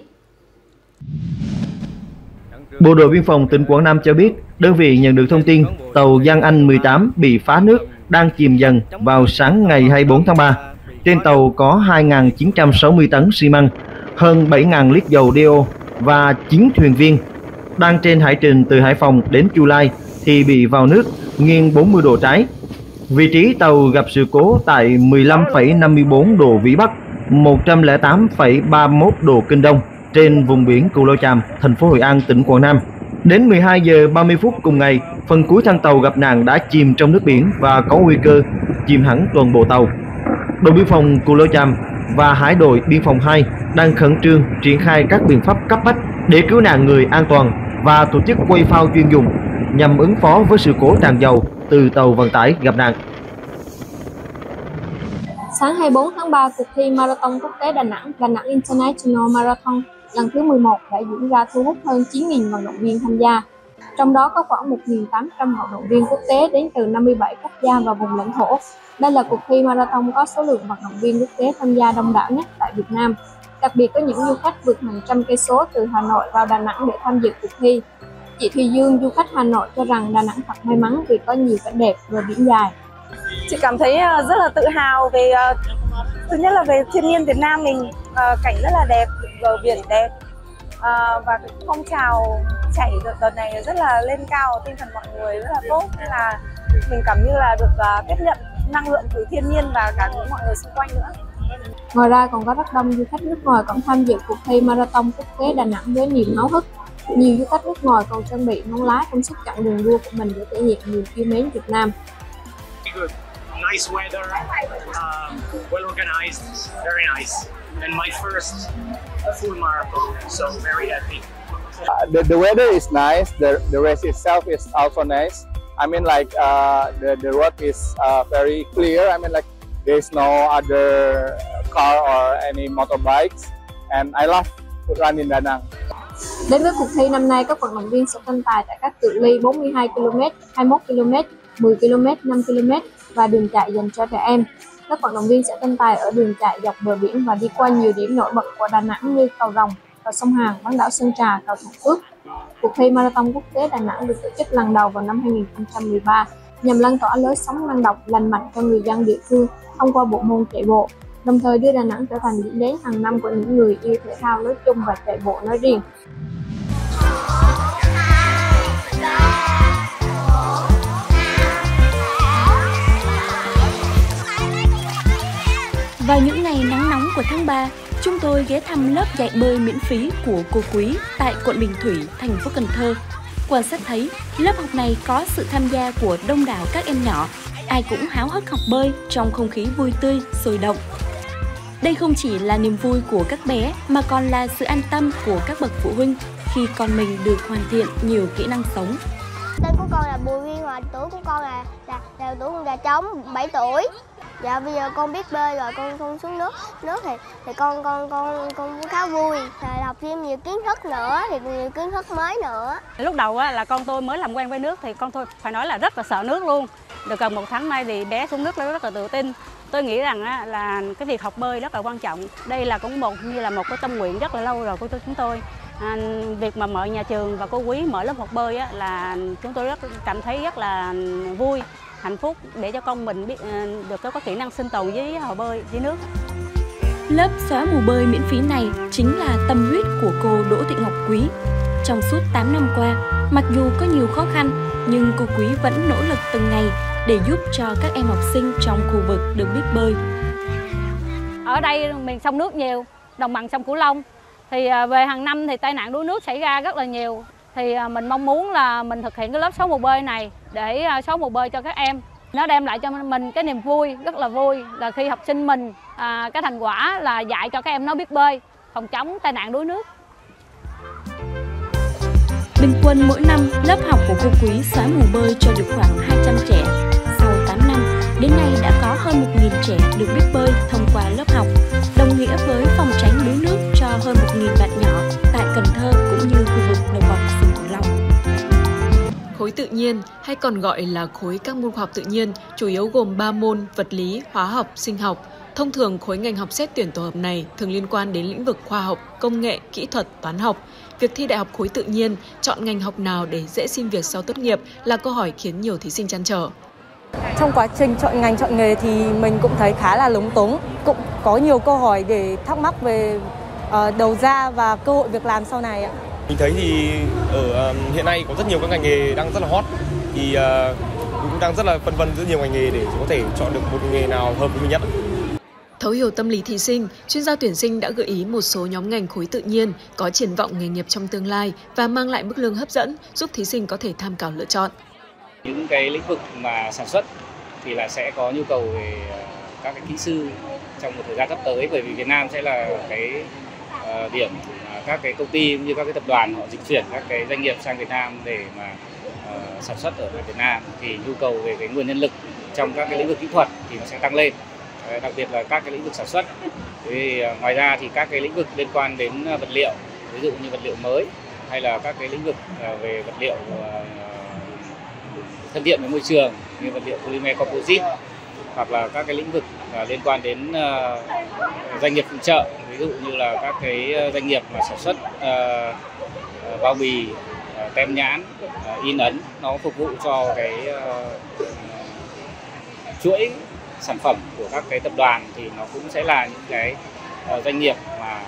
Bộ đội biên phòng tỉnh Quảng Nam cho biết, đơn vị nhận được thông tin tàu Giang Anh mười tám bị phá nước đang chìm dần vào sáng ngày hai mươi tư tháng ba. Trên tàu có hai nghìn chín trăm sáu mươi tấn xi măng, hơn bảy nghìn lít dầu đê ô và chín thuyền viên. đang trên hải trình từ Hải Phòng đến Chu Lai thì bị vào nước nghiêng bốn mươi độ trái. Vị trí tàu gặp sự cố tại mười lăm phẩy năm mươi tư độ Vĩ Bắc, một trăm lẻ tám phẩy ba mươi mốt độ Kinh Đông trên vùng biển Cù Lao Chàm, thành phố Hội An, tỉnh Quảng Nam. Đến mười hai giờ ba mươi phút cùng ngày, phần cuối thân tàu gặp nạn đã chìm trong nước biển và có nguy cơ chìm hẳn toàn bộ tàu. Đồn biên phòng Cù Lao Chàm và Hải đội biên phòng hai đang khẩn trương triển khai các biện pháp cấp bách để cứu nạn người an toàn và tổ chức quay phao chuyên dụng nhằm ứng phó với sự cố tràn dầu từ tàu vận tải gặp nạn. Sáng hai mươi tư tháng ba, cuộc thi Marathon quốc tế Đà Nẵng, Đà Nẵng International Marathon lần thứ mười một đã diễn ra, thu hút hơn chín nghìn vận động viên tham gia. Trong đó có khoảng một nghìn tám trăm vận động viên quốc tế đến từ năm mươi bảy quốc gia và vùng lãnh thổ. Đây là cuộc thi marathon có số lượng vận động viên quốc tế tham gia đông đảo nhất tại Việt Nam. Đặc biệt có những du khách vượt hàng trăm cây số từ Hà Nội vào Đà Nẵng để tham dự cuộc thi. Chị Thùy Dương, du khách Hà Nội, cho rằng Đà Nẵng thật may mắn vì có nhiều cảnh đẹp và biển dài. Chị cảm thấy rất là tự hào về, thứ nhất là về thiên nhiên Việt Nam mình, cảnh rất là đẹp, bờ biển đẹp, và cái phong trào chạy đợt này rất là lên cao, tinh thần mọi người rất là tốt, nên là mình cảm như là được tiếp nhận năng lượng từ thiên nhiên và cả những mọi người xung quanh nữa. Ngoài ra còn có rất đông du khách nước ngoài cũng tham dự cuộc thi marathon quốc tế Đà Nẵng với niềm háo hức. Nhiều du khách nước ngoài còn trang bị nón lá trong suốt chặng đường đua của mình để thể hiện niềm yêu mến Việt Nam. Nice weather, um, well organized, very nice, and my first full marathon, so very happy. Uh, the, the weather is nice. The the race itself is also nice. I mean, like uh, the the road is uh, very clear. I mean, like there's no other car or any motorbikes, and I love to run in Đà Nẵng. Đến với cuộc thi năm nay, các vận động viên sẽ tranh tài tại các cự ly bốn mươi hai ki lô mét, hai mươi mốt ki lô mét, mười ki lô mét, năm ki lô mét và đường chạy dành cho trẻ em. Các vận động viên sẽ tranh tài ở đường chạy dọc bờ biển và đi qua nhiều điểm nổi bật của Đà Nẵng như cầu Rồng, cầu sông Hàn, bán đảo Sơn Trà, cầu Thuận Phước. Cuộc thi marathon quốc tế Đà Nẵng được tổ chức lần đầu vào năm hai nghìn không trăm mười ba nhằm lan tỏa lối sống năng động, lành mạnh cho người dân địa phương thông qua bộ môn chạy bộ, đồng thời đưa Đà Nẵng trở thành điểm đến hàng năm của những người yêu thể thao nói chung và chạy bộ nói riêng. Vào những ngày nắng nóng của tháng ba, chúng tôi ghé thăm lớp dạy bơi miễn phí của cô Quý tại quận Bình Thủy, thành phố Cần Thơ. Quan sát thấy, lớp học này có sự tham gia của đông đảo các em nhỏ, ai cũng háo hức học bơi trong không khí vui tươi, sôi động. Đây không chỉ là niềm vui của các bé mà còn là sự an tâm của các bậc phụ huynh khi con mình được hoàn thiện nhiều kỹ năng sống. Tên của con là Bùi Huy Hoàng, tuổi của con là là, là tuổi con gà trống, bảy tuổi. Dạ bây giờ con biết bơi rồi, con không xuống nước nước thì thì con con con con cũng khá vui. Rồi học thêm nhiều kiến thức nữa thì nhiều kiến thức mới nữa. Lúc đầu á, là con tôi mới làm quen với nước thì con tôi phải nói là rất là sợ nước luôn. Được gần một tháng nay thì bé xuống nước rất là tự tin. Tôi nghĩ rằng á, là cái việc học bơi rất là quan trọng. Đây là cũng một như là một cái tâm nguyện rất là lâu rồi của tôi chúng tôi. À, việc mà mở nhà trường và cô Quý mở lớp học bơi á, là chúng tôi rất cảm thấy rất là vui, hạnh phúc để cho con mình biết được có kỹ năng sinh tồn với hồ bơi dưới nước. Lớp xóa mù bơi miễn phí này chính là tâm huyết của cô Đỗ Thị Ngọc Quý. Trong suốt tám năm qua, mặc dù có nhiều khó khăn, nhưng cô Quý vẫn nỗ lực từng ngày để giúp cho các em học sinh trong khu vực được biết bơi. Ở đây miền sông nước nhiều, đồng bằng sông Cửu Long, thì về hàng năm thì tai nạn đuối nước xảy ra rất là nhiều. Thì mình mong muốn là mình thực hiện cái lớp xóa mù bơi này để xóa mù bơi cho các em. Nó đem lại cho mình cái niềm vui, rất là vui là khi học sinh mình à, cái thành quả là dạy cho các em nó biết bơi, phòng chống tai nạn đuối nước. Bình quân mỗi năm, lớp học của cô Quý xóa mù bơi cho được khoảng hai trăm trẻ. Sau tám năm, đến nay đã có hơn một nghìn trẻ được biết bơi thông qua lớp học, đồng nghĩa với phòng tránh đuối nước cho hơn một nghìn bạn nhỏ tại Cần Thơ cũng như khu vực đồng bằng sông Cửu Long. Khối tự nhiên hay còn gọi là khối các môn khoa học tự nhiên chủ yếu gồm ba môn vật lý, hóa học, sinh học. Thông thường khối ngành học xét tuyển tổ hợp này thường liên quan đến lĩnh vực khoa học, công nghệ, kỹ thuật, toán học. Việc thi đại học khối tự nhiên, chọn ngành học nào để dễ xin việc sau tốt nghiệp là câu hỏi khiến nhiều thí sinh trăn trở. Trong quá trình chọn ngành chọn nghề thì mình cũng thấy khá là lúng túng, cũng có nhiều câu hỏi để thắc mắc về uh, đầu ra và cơ hội việc làm sau này ạ. Mình thấy thì ở uh, hiện nay có rất nhiều các ngành nghề đang rất là hot, thì uh, mình cũng đang rất là phân vân giữa nhiều ngành nghề để có thể chọn được một nghề nào hợp với mình nhất. Thấu hiểu tâm lý thí sinh, chuyên gia tuyển sinh đã gợi ý một số nhóm ngành khối tự nhiên có triển vọng nghề nghiệp trong tương lai và mang lại mức lương hấp dẫn, giúp thí sinh có thể tham khảo lựa chọn. Những cái lĩnh vực mà sản xuất thì là sẽ có nhu cầu về các cái kỹ sư trong một thời gian sắp tới, bởi vì Việt Nam sẽ là cái uh, điểm uh, các cái công ty cũng như các cái tập đoàn họ dịch chuyển các cái doanh nghiệp sang Việt Nam để mà uh, sản xuất ở Việt Nam, thì nhu cầu về cái nguồn nhân lực trong các cái lĩnh vực kỹ thuật thì nó sẽ tăng lên, uh, đặc biệt là các cái lĩnh vực sản xuất. Thì uh, ngoài ra thì các cái lĩnh vực liên quan đến vật liệu, ví dụ như vật liệu mới hay là các cái lĩnh vực uh, về vật liệu uh, thân thiện với môi trường như vật liệu polymer composite, hoặc là các cái lĩnh vực uh, liên quan đến uh, doanh nghiệp phụ trợ, ví dụ như là các cái doanh nghiệp mà sản xuất uh, uh, bao bì, uh, tem nhãn, uh, in ấn, nó phục vụ cho cái uh, chuỗi sản phẩm của các cái tập đoàn, thì nó cũng sẽ là những cái uh, doanh nghiệp mà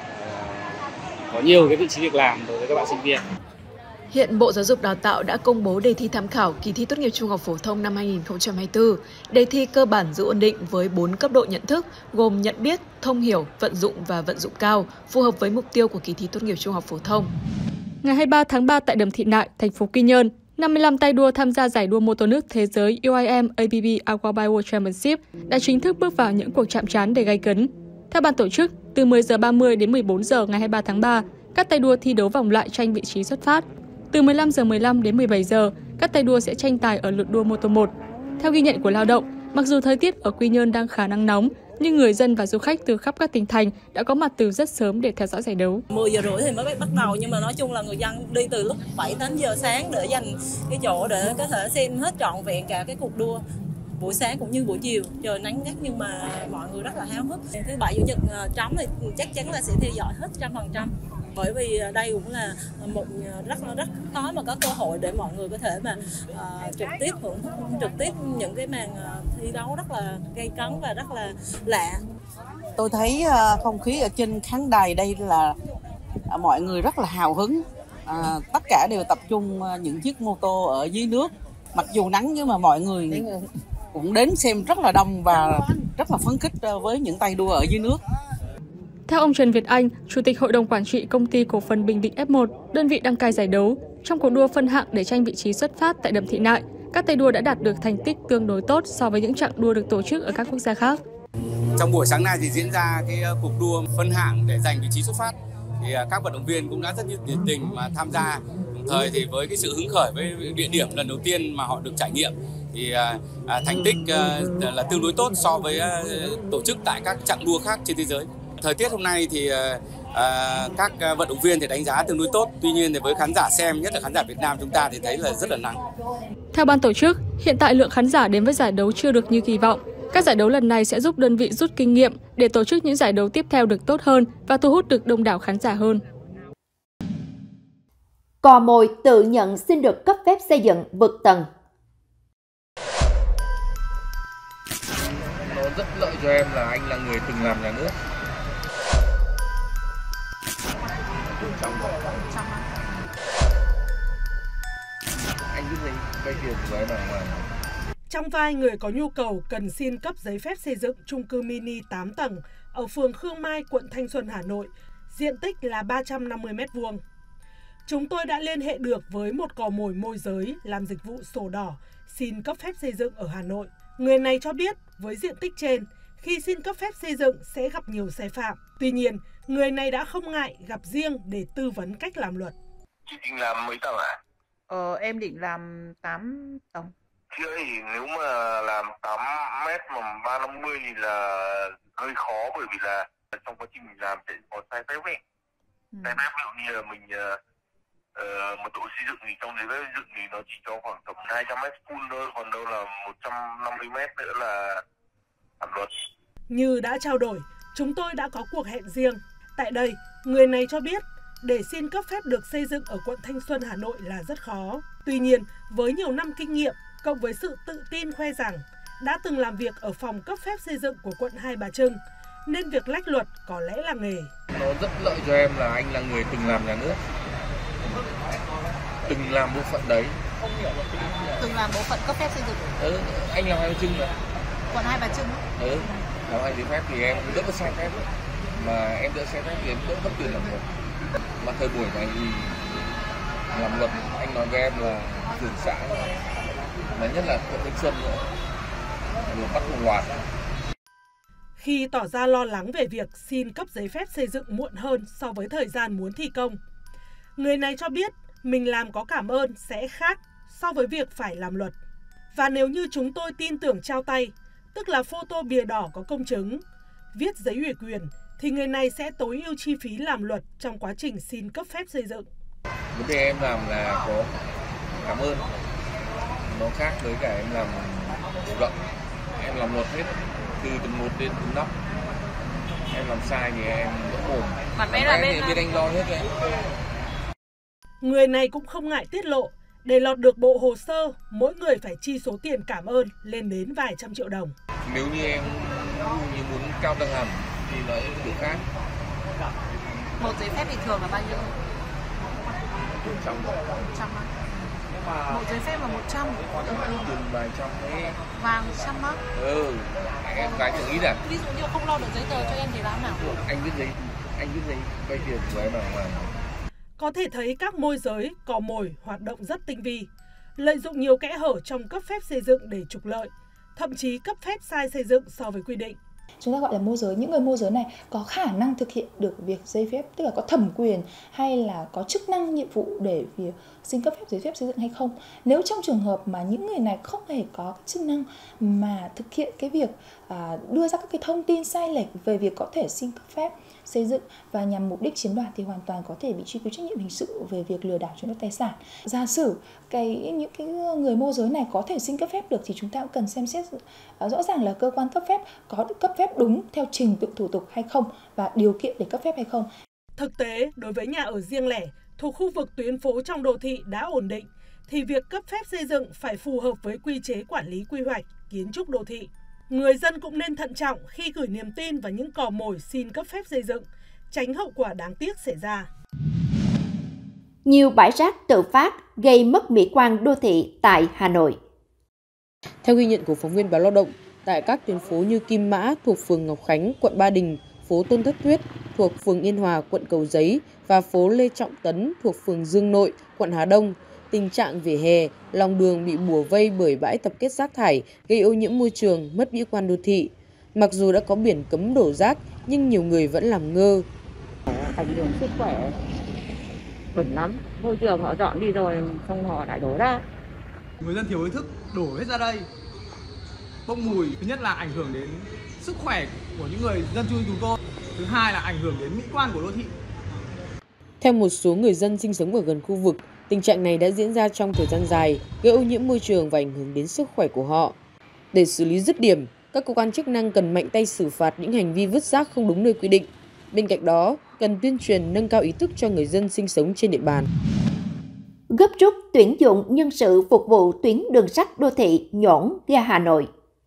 uh, có nhiều cái vị trí việc làm đối với các bạn sinh viên. Hiện Bộ Giáo dục Đào tạo đã công bố đề thi tham khảo kỳ thi tốt nghiệp trung học phổ thông năm hai nghìn không trăm hai mươi tư. Đề thi cơ bản giữ ổn định với bốn cấp độ nhận thức gồm nhận biết, thông hiểu, vận dụng và vận dụng cao, phù hợp với mục tiêu của kỳ thi tốt nghiệp trung học phổ thông. Ngày hai mươi ba tháng ba tại Đầm Thị Nại, thành phố Quy Nhơn, năm mươi lăm tay đua tham gia giải đua mô tô nước thế giới u i em a bê bê Aqua By World Championship đã chính thức bước vào những cuộc chạm trán đầy gay cấn. Theo ban tổ chức, từ mười giờ ba mươi đến mười bốn giờ ngày hai mươi ba tháng ba, các tay đua thi đấu vòng loại tranh vị trí xuất phát. Từ mười lăm giờ mười lăm đến mười bảy giờ, các tay đua sẽ tranh tài ở lượt đua mô tô một. Theo ghi nhận của lao động, mặc dù thời tiết ở Quy Nhơn đang khá nắng nóng, nhưng người dân và du khách từ khắp các tỉnh thành đã có mặt từ rất sớm để theo dõi giải đấu. mười giờ rưỡi thì mới bắt đầu, nhưng mà nói chung là người dân đi từ lúc bảy đến giờ sáng để dành cái chỗ để có thể xem hết trọn vẹn cả cái cuộc đua. Buổi sáng cũng như buổi chiều, trời nắng gắt nhưng mà mọi người rất là háo hức. Thứ bảy chủ nhật trống thì chắc chắn là sẽ theo dõi hết trăm phần trăm. Bởi vì đây cũng là một rất rất khó mà có cơ hội để mọi người có thể mà uh, trực tiếp hưởng thức trực tiếp những cái màn uh, thi đấu rất là gay cấn và rất là lạ. Tôi thấy uh, không khí ở trên khán đài đây là uh, mọi người rất là hào hứng, uh, tất cả đều tập trung uh, những chiếc mô tô ở dưới nước, mặc dù nắng nhưng mà mọi người cũng đến xem rất là đông và rất là phấn khích uh, với những tay đua ở dưới nước. Theo ông Trần Việt Anh, Chủ tịch Hội đồng Quản trị Công ty Cổ phần Bình Định ép một, đơn vị đăng cai giải đấu, trong cuộc đua phân hạng để tranh vị trí xuất phát tại Đầm Thị Nại, các tay đua đã đạt được thành tích tương đối tốt so với những chặng đua được tổ chức ở các quốc gia khác. Trong buổi sáng nay thì diễn ra cái cuộc đua phân hạng để giành vị trí xuất phát, thì các vận động viên cũng đã rất nhiệt tình mà tham gia. Đồng thời thì với cái sự hứng khởi với địa điểm lần đầu tiên mà họ được trải nghiệm, thì thành tích là tương đối tốt so với tổ chức tại các chặng đua khác trên thế giới. Thời tiết hôm nay thì uh, các vận động viên thì đánh giá tương đối tốt. Tuy nhiên thì với khán giả xem, nhất là khán giả Việt Nam chúng ta thì thấy là rất là nắng. Theo ban tổ chức, hiện tại lượng khán giả đến với giải đấu chưa được như kỳ vọng. Các giải đấu lần này sẽ giúp đơn vị rút kinh nghiệm để tổ chức những giải đấu tiếp theo được tốt hơn và thu hút được đông đảo khán giả hơn. Cò mồi tự nhận xin được cấp phép xây dựng vượt tầng. Nó rất lợi cho em là anh là người từng làm nhà nước. Anh biết gì vay tiền của em ở ngoài. Trong vai người có nhu cầu cần xin cấp giấy phép xây dựng chung cư mini tám tầng ở phường Khương Mai, quận Thanh Xuân, Hà Nội, diện tích là ba trăm năm mươi mét vuông. Chúng tôi đã liên hệ được với một cò mồi môi giới làm dịch vụ sổ đỏ xin cấp phép xây dựng ở Hà Nội. Người này cho biết với diện tích trên, khi xin cấp phép xây dựng sẽ gặp nhiều sai phạm. Tuy nhiên, người này đã không ngại gặp riêng để tư vấn cách làm luật. Chị định làm mấy tầng à? Ờ, em định làm tám tầng. Chị ơi, nếu mà làm tám mét mà ba trăm năm mươi thì là hơi khó, bởi vì là trong quá trình mình làm sẽ có sai phép ấy. Ừ. Sai phép ví dụ như là mình uh, một độ xây dựng thì trong giấy phép xây dựng thì nó chỉ cho khoảng tầm hai trăm mét full thôi, còn đâu là một trăm năm mươi mét nữa là làm luật. Như đã trao đổi, chúng tôi đã có cuộc hẹn riêng. Tại đây, người này cho biết để xin cấp phép được xây dựng ở quận Thanh Xuân, Hà Nội là rất khó. Tuy nhiên, với nhiều năm kinh nghiệm, cộng với sự tự tin khoe rằng đã từng làm việc ở phòng cấp phép xây dựng của quận Hai Bà Trưng, nên việc lách luật có lẽ là nghề. Nó rất lợi cho em là anh là người từng làm nhà nước. từng làm bộ phận đấy. Từng làm bộ phận cấp phép xây dựng. Ừ, anh làm Hai Bà Trưng mà. Quận Hai Bà Trưng. Ừ, làm hai giấy phép thì em đỡ có sai phép, mà em đỡ sai phép thì em đỡ cấp tiền làm luật. Mà thời buổi này thì làm luật, anh nói với em là phường xã, mà nhất là quận Thanh Xuân nữa, vừa bắt một loạt. Khi tỏ ra lo lắng về việc xin cấp giấy phép xây dựng muộn hơn so với thời gian muốn thi công, người này cho biết mình làm có cảm ơn sẽ khác so với việc phải làm luật. Và nếu như chúng tôi tin tưởng trao tay, tức là photo bìa đỏ có công chứng, viết giấy ủy quyền, thì người này sẽ tối ưu chi phí làm luật trong quá trình xin cấp phép xây dựng. Vấn đề em làm là có cảm ơn, nó khác với cả em làm chủ động. Em làm luật hết, từ từng một đến từng nóc. Em làm sai thì em đỡ mồm. Bản vẽ là bên, bên anh lo hết rồi. Người này cũng không ngại tiết lộ, để lọt được bộ hồ sơ, mỗi người phải chi số tiền cảm ơn lên đến vài trăm triệu đồng. Nếu như em như muốn cao tầng hẳn thì nó được khác. Một giấy phép bình thường là bao nhiêu? một trăm. một trăm á. Một giấy phép là một trăm. Tiền vài trăm đấy. Vàng trăm á. Ừ, em gái tưởng ý à? Ví dụ như không lo được giấy tờ cho em thì làm nào? Anh viết giấy, anh viết giấy vay tiền của em nào mà. Có thể thấy các môi giới, cò mồi hoạt động rất tinh vi, lợi dụng nhiều kẽ hở trong cấp phép xây dựng để trục lợi, thậm chí cấp phép sai xây dựng so với quy định. Chúng ta gọi là môi giới, những người môi giới này có khả năng thực hiện được việc giấy phép, tức là có thẩm quyền hay là có chức năng nhiệm vụ để việc xin cấp phép giấy phép xây dựng hay không. Nếu trong trường hợp mà những người này không hề có cái chức năng mà thực hiện cái việc à, đưa ra các cái thông tin sai lệch về việc có thể xin cấp phép xây dựng và nhằm mục đích chiếm đoạt thì hoàn toàn có thể bị truy cứu trách nhiệm hình sự về việc lừa đảo chiếm đoạt tài sản. Giả sử cái những cái người môi giới này có thể xin cấp phép được thì chúng ta cũng cần xem xét rõ ràng là cơ quan cấp phép có được cấp phép đúng theo trình tự thủ tục hay không và điều kiện để cấp phép hay không. Thực tế, đối với nhà ở riêng lẻ thuộc khu vực tuyến phố trong đô thị đã ổn định thì việc cấp phép xây dựng phải phù hợp với quy chế quản lý quy hoạch, kiến trúc đô thị. Người dân cũng nên thận trọng khi gửi niềm tin vào những cò mồi xin cấp phép xây dựng, tránh hậu quả đáng tiếc xảy ra. Nhiều bãi rác tự phát gây mất mỹ quan đô thị tại Hà Nội. Theo ghi nhận của phóng viên Báo Lao động, tại các tuyến phố như Kim Mã thuộc phường Ngọc Khánh, quận Ba Đình, phố Tôn Thất Thuyết thuộc phường Yên Hòa, quận Cầu Giấy và phố Lê Trọng Tấn thuộc phường Dương Nội, quận Hà Đông, tình trạng vỉa hè, lòng đường bị bủa vây bởi bãi tập kết rác thải gây ô nhiễm môi trường, mất mỹ quan đô thị. Mặc dù đã có biển cấm đổ rác, nhưng nhiều người vẫn làm ngơ. Ảnh hưởng sức khỏe bẩn lắm, môi trường họ dọn đi rồi, xong họ lại đổ ra. Người dân thiếu ý thức đổ hết ra đây, bốc mùi. Thứ nhất là ảnh hưởng đến sức khỏe của những người dân cư chúng tôi. Thứ hai là ảnh hưởng đến mỹ quan của đô thị. Theo một số người dân sinh sống ở gần khu vực, tình trạng này đã diễn ra trong thời gian dài, gây ô nhiễm môi trường và ảnh hưởng đến sức khỏe của họ. Để xử lý dứt điểm, các cơ quan chức năng cần mạnh tay xử phạt những hành vi vứt rác không đúng nơi quy định. Bên cạnh đó, cần tuyên truyền nâng cao ý thức cho người dân sinh sống trên địa bàn. Gấp rút tuyển dụng nhân sự phục vụ tuyến đường sắt đô thị Nhổn ga Hà Nội.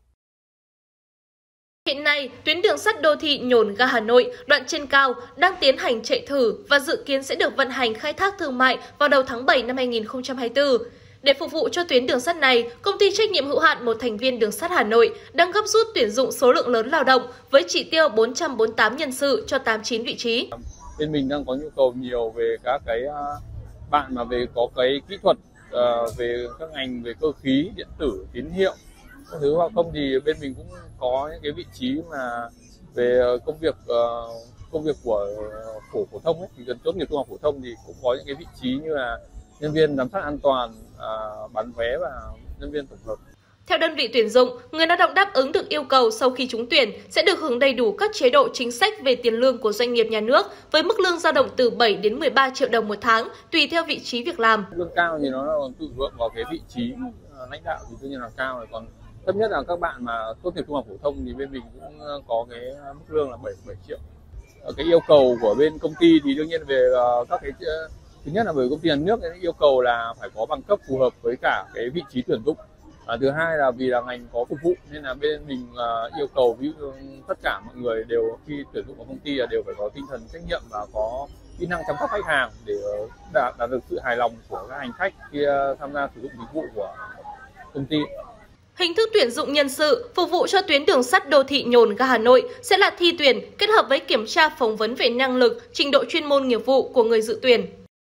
Hiện nay, tuyến đường sắt đô thị Nhổn ga Hà Nội đoạn trên cao đang tiến hành chạy thử và dự kiến sẽ được vận hành khai thác thương mại vào đầu tháng bảy năm hai nghìn không trăm hai mươi tư. Để phục vụ cho tuyến đường sắt này, công ty trách nhiệm hữu hạn một thành viên đường sắt Hà Nội đang gấp rút tuyển dụng số lượng lớn lao động với chỉ tiêu bốn trăm bốn mươi tám nhân sự cho tám mươi chín vị trí. Bên mình đang có nhu cầu nhiều về các cái bạn mà về có cái kỹ thuật, về các ngành về cơ khí, điện tử, tín hiệu. Các thứ hoặc không thì bên mình cũng có những cái vị trí mà về công việc công việc của phổ phổ thông ấy, thì gần tốt nghiệp trung học phổ thông thì cũng có những cái vị trí như là nhân viên giám sát an toàn, à, bán vé và nhân viên tổng hợp. Theo đơn vị tuyển dụng, người lao động đáp ứng được yêu cầu sau khi trúng tuyển sẽ được hưởng đầy đủ các chế độ chính sách về tiền lương của doanh nghiệp nhà nước với mức lương dao động từ bảy đến mười ba triệu đồng một tháng tùy theo vị trí việc làm. Lương cao thì nó là tự hưởng vào cái vị trí lãnh đạo thì tự nhiên là cao, rồi còn thấp nhất là các bạn mà tốt nghiệp trung học phổ thông thì bên mình cũng có cái mức lương là bảy mươi bảy triệu. Cái yêu cầu của bên công ty thì đương nhiên về các cái thứ nhất là bởi công ty nhà nước yêu cầu là phải có bằng cấp phù hợp với cả cái vị trí tuyển dụng. À, thứ hai là vì là ngành có phục vụ nên là bên mình uh, yêu cầu ví dụ tất cả mọi người đều khi tuyển dụng vào công ty là đều phải có tinh thần trách nhiệm và có kỹ năng chăm sóc khách hàng để đạt, đạt được sự hài lòng của các hành khách khi tham gia sử dụng dịch vụ của công ty. Hình thức tuyển dụng nhân sự phục vụ cho tuyến đường sắt đô thị Nhổn ga Hà Nội sẽ là thi tuyển kết hợp với kiểm tra phỏng vấn về năng lực, trình độ chuyên môn nghiệp vụ của người dự tuyển.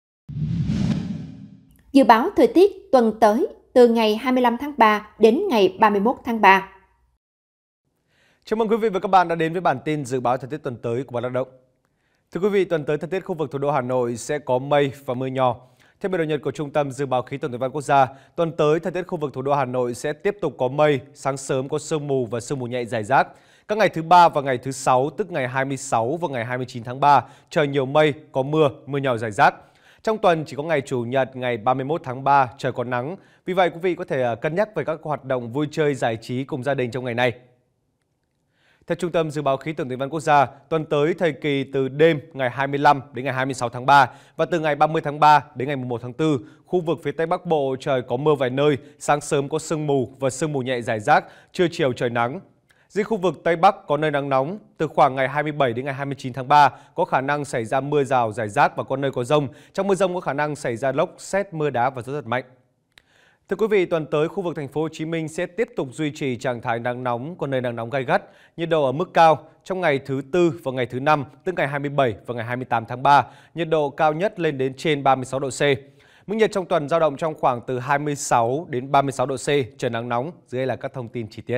Dự báo thời tiết tuần tới từ ngày hai mươi lăm tháng ba đến ngày ba mươi mốt tháng ba. Chào mừng quý vị và các bạn đã đến với bản tin dự báo thời tiết tuần tới của Báo Lao động. Thưa quý vị, tuần tới thời tiết khu vực thủ đô Hà Nội sẽ có mây và mưa nhỏ. Theo bản đồ nhật của Trung tâm Dự báo Khí tượng Thủy văn Quốc gia, tuần tới thời tiết khu vực thủ đô Hà Nội sẽ tiếp tục có mây, sáng sớm có sương mù và sương mù nhẹ rải rác. Các ngày thứ ba và ngày thứ sáu, tức ngày hai mươi sáu và ngày hai mươi chín tháng ba, trời nhiều mây, có mưa, mưa nhỏ rải rác. Trong tuần chỉ có ngày Chủ nhật ngày ba mươi mốt tháng ba trời có nắng. Vì vậy quý vị có thể cân nhắc về các hoạt động vui chơi giải trí cùng gia đình trong ngày này. Theo Trung tâm Dự báo Khí tượng Thủy văn Quốc gia, tuần tới thời kỳ từ đêm ngày hai mươi lăm đến ngày hai mươi sáu tháng ba và từ ngày ba mươi tháng ba đến ngày mùng một tháng tư, khu vực phía Tây Bắc Bộ trời có mưa vài nơi, sáng sớm có sương mù và sương mù nhẹ rải rác, trưa chiều trời nắng. Riêng khu vực Tây Bắc có nơi nắng nóng, từ khoảng ngày hai mươi bảy đến ngày hai mươi chín tháng ba có khả năng xảy ra mưa rào rải rác và có nơi có dông. Trong mưa dông có khả năng xảy ra lốc, sét, mưa đá và gió giật mạnh. Thưa quý vị, tuần tới khu vực thành phố Hồ Chí Minh sẽ tiếp tục duy trì trạng thái nắng nóng, có nơi nắng nóng gay gắt, nhiệt độ ở mức cao. Trong ngày thứ tư và ngày thứ năm, tức ngày hai mươi bảy và ngày hai mươi tám tháng ba, nhiệt độ cao nhất lên đến trên ba mươi sáu độ C. Mức nhiệt trong tuần dao động trong khoảng từ hai mươi sáu đến ba mươi sáu độ C, trời nắng nóng. Dưới đây là các thông tin chi tiết.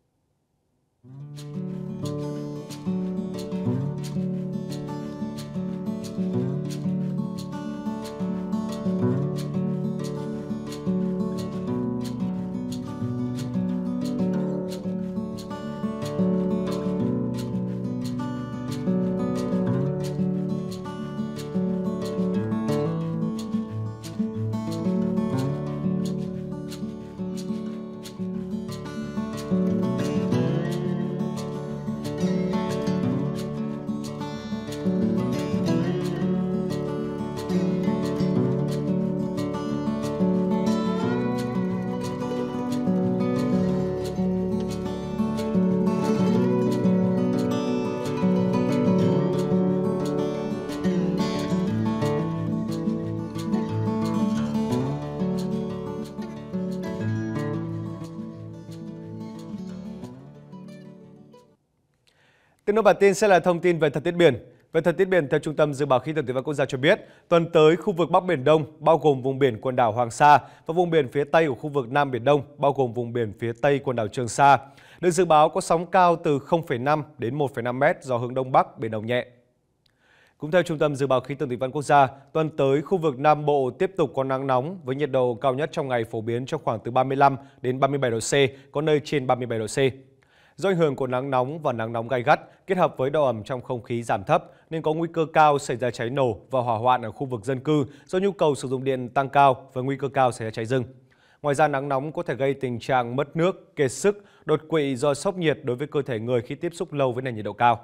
Tiếp nối bản tin sẽ là thông tin về thời tiết biển. Về thời tiết biển, theo Trung tâm Dự báo Khí tượng Thủy văn Quốc gia cho biết, tuần tới khu vực Bắc Biển Đông bao gồm vùng biển quần đảo Hoàng Sa và vùng biển phía Tây của khu vực Nam Biển Đông bao gồm vùng biển phía Tây quần đảo Trường Sa. Được dự báo có sóng cao từ không phẩy năm đến một phẩy năm mét, gió hướng Đông Bắc, biển động nhẹ. Cũng theo Trung tâm Dự báo Khí tượng Thủy văn Quốc gia, tuần tới khu vực Nam Bộ tiếp tục có nắng nóng với nhiệt độ cao nhất trong ngày phổ biến trong khoảng từ ba mươi lăm đến ba mươi bảy độ C, có nơi trên ba mươi bảy độ C. Do ảnh hưởng của nắng nóng và nắng nóng gay gắt kết hợp với độ ẩm trong không khí giảm thấp nên có nguy cơ cao xảy ra cháy nổ và hỏa hoạn ở khu vực dân cư do nhu cầu sử dụng điện tăng cao và nguy cơ cao xảy ra cháy rừng. Ngoài ra, nắng nóng có thể gây tình trạng mất nước, kiệt sức, đột quỵ do sốc nhiệt đối với cơ thể người khi tiếp xúc lâu với nền nhiệt độ cao.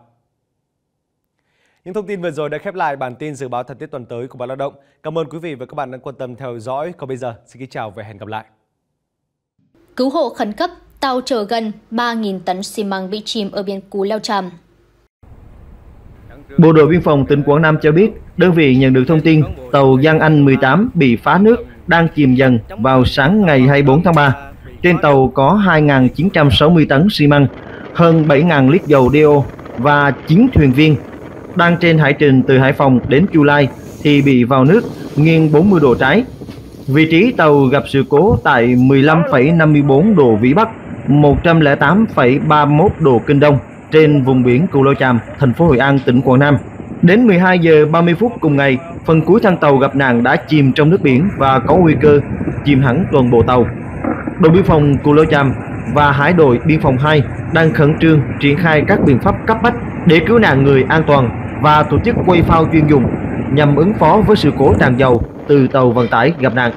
Những thông tin vừa rồi đã khép lại bản tin dự báo thời tiết tuần tới của Báo Lao động. Cảm ơn quý vị và các bạn đã quan tâm theo dõi. Còn bây giờ, xin kính chào và hẹn gặp lại. Cứu hộ khẩn cấp, tàu chở gần ba nghìn tấn xi măng bị chìm ở biển Cú Lao Chàm. Bộ đội biên phòng tỉnh Quảng Nam cho biết, đơn vị nhận được thông tin tàu Giang Anh mười tám bị phá nước đang chìm dần vào sáng ngày hai mươi bốn tháng ba. Trên tàu có hai nghìn chín trăm sáu mươi tấn xi măng, hơn bảy nghìn lít dầu đeo và chín thuyền viên. Đang trên hải trình từ Hải Phòng đến Chu Lai thì bị vào nước nghiêng bốn mươi độ trái. Vị trí tàu gặp sự cố tại mười lăm phẩy năm mươi tư độ Vĩ Bắc, một trăm lẻ tám phẩy ba mươi mốt độ Kinh Đông trên vùng biển Cù Lao Chàm, thành phố Hội An, tỉnh Quảng Nam. Đến mười hai giờ ba mươi phút cùng ngày, phần cuối thân tàu gặp nạn đã chìm trong nước biển và có nguy cơ chìm hẳn toàn bộ tàu. Đồn biên phòng Cù Lao Chàm và Hải đội biên phòng hai đang khẩn trương triển khai các biện pháp cấp bách để cứu nạn người an toàn và tổ chức quay phao chuyên dụng nhằm ứng phó với sự cố tràn dầu từ tàu vận tải gặp nạn.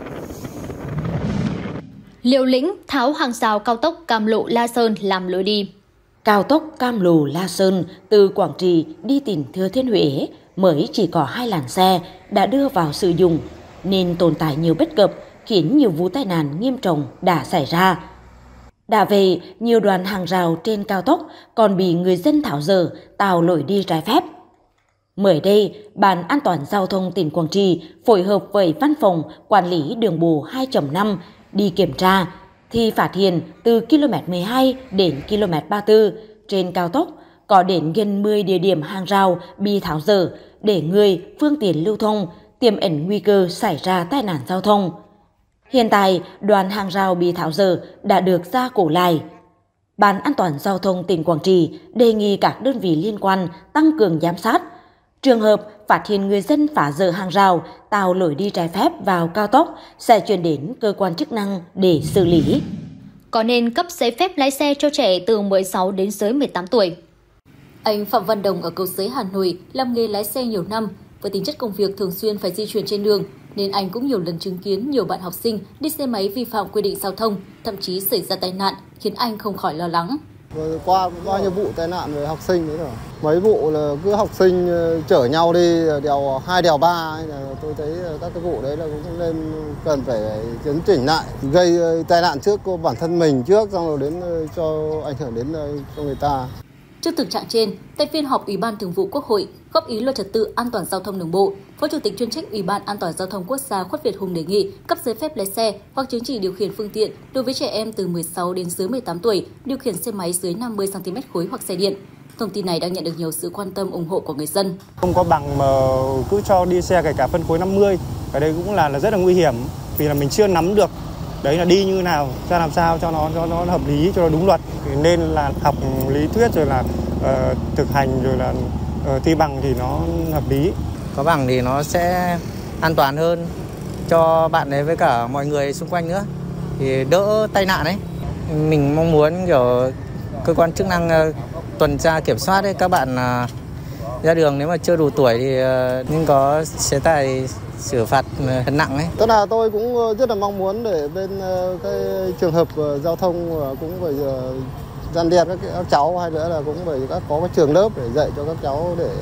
Liều lĩnh tháo hàng rào cao tốc Cam Lộ - La Sơn làm lối đi. Cao tốc Cam Lộ - La Sơn từ Quảng Trị đi tỉnh Thừa Thiên Huế mới chỉ có hai làn xe đã đưa vào sử dụng nên tồn tại nhiều bất cập, khiến nhiều vụ tai nạn nghiêm trọng đã xảy ra. Đã về, nhiều đoạn hàng rào trên cao tốc còn bị người dân tháo dỡ, tạo lối đi trái phép. Mới đây, Ban An toàn Giao thông tỉnh Quảng Trị phối hợp với Văn phòng Quản lý Đường bộ hai chấm năm đi kiểm tra, thì phát hiện từ ki lô mét mười hai đến ki lô mét ba mươi tư trên cao tốc có đến gần mười địa điểm hàng rào bị tháo dỡ để người, phương tiện lưu thông, tiềm ẩn nguy cơ xảy ra tai nạn giao thông. Hiện tại, đoạn hàng rào bị tháo dỡ đã được gia cố lại. Ban An toàn Giao thông tỉnh Quảng Trị đề nghị các đơn vị liên quan tăng cường giám sát. Trường hợp phát hiện người dân phá dỡ hàng rào, tạo lối đi trái phép vào cao tốc sẽ chuyển đến cơ quan chức năng để xử lý. Có nên cấp giấy phép lái xe cho trẻ từ mười sáu đến dưới mười tám tuổi? Anh Phạm Văn Đồng ở Cầu Giấy, Hà Nội làm nghề lái xe nhiều năm. Với tính chất công việc thường xuyên phải di chuyển trên đường, nên anh cũng nhiều lần chứng kiến nhiều bạn học sinh đi xe máy vi phạm quy định giao thông, thậm chí xảy ra tai nạn, khiến anh không khỏi lo lắng. Vừa qua bao nhiêu vụ tai nạn với học sinh đấy rồi. Mấy vụ là cứ học sinh chở nhau đi đèo hai đèo ba, tôi thấy các cái vụ đấy là cũng nên cần phải chấn chỉnh lại, gây tai nạn trước bản thân mình trước, xong rồi đến cho ảnh hưởng đến cho người ta. Trước thực trạng trên, tại phiên họp Ủy ban Thường vụ Quốc hội góp ý luật trật tự an toàn giao thông đường bộ, Phó Chủ tịch chuyên trách Ủy ban An toàn giao thông quốc gia Khuất Việt Hùng đề nghị cấp giấy phép lái xe hoặc chứng chỉ điều khiển phương tiện đối với trẻ em từ mười sáu đến dưới mười tám tuổi điều khiển xe máy dưới năm mươi xăng ti mét khối hoặc xe điện. Thông tin này đang nhận được nhiều sự quan tâm ủng hộ của người dân. Không có bằng mà cứ cho đi xe kể cả phân khối năm mươi, cái đấy cũng là là rất là nguy hiểm, vì là mình chưa nắm được đấy là đi như nào, ra làm sao cho nó cho nó hợp lý, cho nó đúng luật. Thì nên là học lý thuyết rồi là uh, thực hành rồi là uh, thi bằng thì nó hợp lý. Có bằng thì nó sẽ an toàn hơn cho bạn ấy với cả mọi người xung quanh nữa, thì đỡ tai nạn ấy. Mình mong muốn kiểu cơ quan chức năng uh, tuần tra kiểm soát ấy, các bạn uh, ra đường nếu mà chưa đủ tuổi thì uh, nên có chế tài xử phạt uh, nặng ấy. Tức là tôi cũng rất là mong muốn để bên uh, cái trường hợp uh, giao thông uh, cũng phải uh, răn đe các, các cháu, hay nữa là cũng phải các có cái trường lớp để dạy cho các cháu để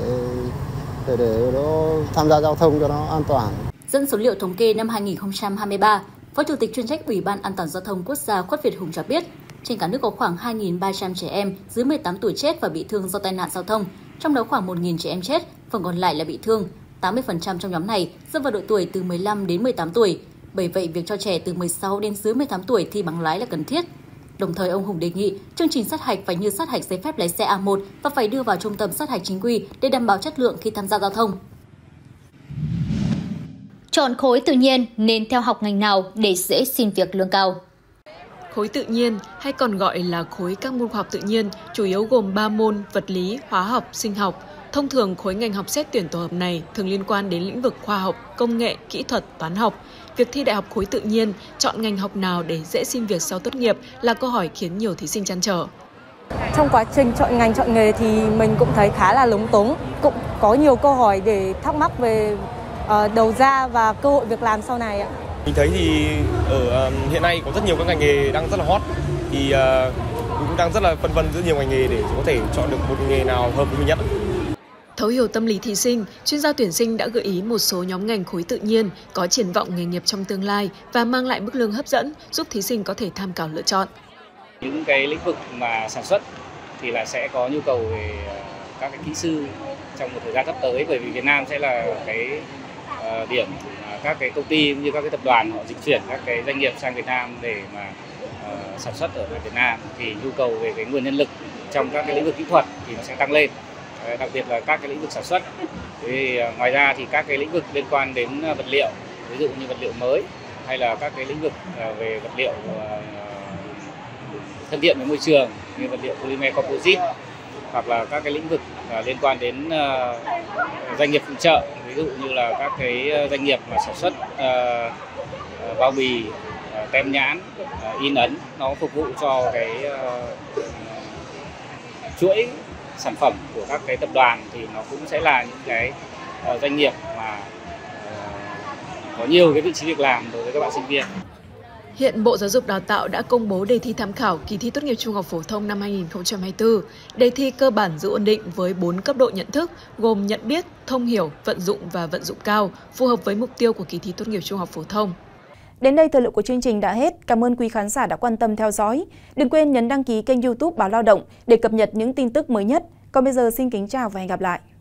để để nó tham gia giao thông cho nó an toàn. Dẫn số liệu thống kê năm hai nghìn không trăm hai mươi ba, Phó Chủ tịch chuyên trách Ủy ban An toàn giao thông quốc gia Khuất Việt Hùng cho biết, trên cả nước có khoảng hai nghìn ba trăm trẻ em dưới mười tám tuổi chết và bị thương do tai nạn giao thông, trong đó khoảng một nghìn trẻ em chết, phần còn lại là bị thương. tám mươi phần trăm trong nhóm này rơi vào độ tuổi từ mười lăm đến mười tám tuổi. Bởi vậy, việc cho trẻ từ mười sáu đến dưới mười tám tuổi thi bằng lái là cần thiết. Đồng thời, ông Hùng đề nghị chương trình sát hạch phải như sát hạch giấy phép lái xe A một và phải đưa vào trung tâm sát hạch chính quy để đảm bảo chất lượng khi tham gia giao thông. Chọn khối tự nhiên nên theo học ngành nào để dễ xin việc lương cao? Khối tự nhiên hay còn gọi là khối các môn khoa học tự nhiên chủ yếu gồm ba môn vật lý, hóa học, sinh học. Thông thường khối ngành học xét tuyển tổ hợp này thường liên quan đến lĩnh vực khoa học, công nghệ, kỹ thuật, toán học. Việc thi đại học khối tự nhiên, chọn ngành học nào để dễ xin việc sau tốt nghiệp là câu hỏi khiến nhiều thí sinh trăn trở. Trong quá trình chọn ngành chọn nghề thì mình cũng thấy khá là lúng túng, cũng có nhiều câu hỏi để thắc mắc về uh, đầu ra và cơ hội việc làm sau này ạ. Mình thấy thì ở uh, hiện nay có rất nhiều các ngành nghề đang rất là hot, thì uh, mình cũng đang rất là phân vân giữa nhiều ngành nghề để có thể chọn được một nghề nào hợp với mình nhất. Thấu hiểu tâm lý thí sinh, chuyên gia tuyển sinh đã gợi ý một số nhóm ngành khối tự nhiên có triển vọng nghề nghiệp trong tương lai và mang lại mức lương hấp dẫn, giúp thí sinh có thể tham khảo lựa chọn. Những cái lĩnh vực mà sản xuất thì là sẽ có nhu cầu về các cái kỹ sư trong một thời gian sắp tới, bởi vì Việt Nam sẽ là cái uh, điểm mà các cái công ty cũng như các cái tập đoàn họ dịch chuyển các cái doanh nghiệp sang Việt Nam để mà uh, sản xuất ở Việt Nam, thì nhu cầu về cái nguồn nhân lực trong các cái lĩnh vực kỹ thuật thì nó sẽ tăng lên. Đặc biệt là các cái lĩnh vực sản xuất. Thì ngoài ra thì các cái lĩnh vực liên quan đến vật liệu, ví dụ như vật liệu mới, hay là các cái lĩnh vực về vật liệu thân thiện với môi trường như vật liệu polymer composite, hoặc là các cái lĩnh vực liên quan đến doanh nghiệp phụ trợ, ví dụ như là các cái doanh nghiệp mà sản xuất bao bì, tem nhãn, in ấn, nó phục vụ cho cái chuỗi sản phẩm của các cái tập đoàn, thì nó cũng sẽ là những cái uh, doanh nghiệp mà uh, có nhiều cái vị trí việc làm đối với các bạn sinh viên. Hiện Bộ Giáo dục Đào tạo đã công bố đề thi tham khảo kỳ thi tốt nghiệp trung học phổ thông năm hai nghìn không trăm hai mươi tư. Đề thi cơ bản giữ ổn định với bốn cấp độ nhận thức gồm nhận biết, thông hiểu, vận dụng và vận dụng cao, phù hợp với mục tiêu của kỳ thi tốt nghiệp trung học phổ thông. Đến đây thời lượng của chương trình đã hết. Cảm ơn quý khán giả đã quan tâm theo dõi. Đừng quên nhấn đăng ký kênh YouTube Báo Lao động để cập nhật những tin tức mới nhất. Còn bây giờ xin kính chào và hẹn gặp lại.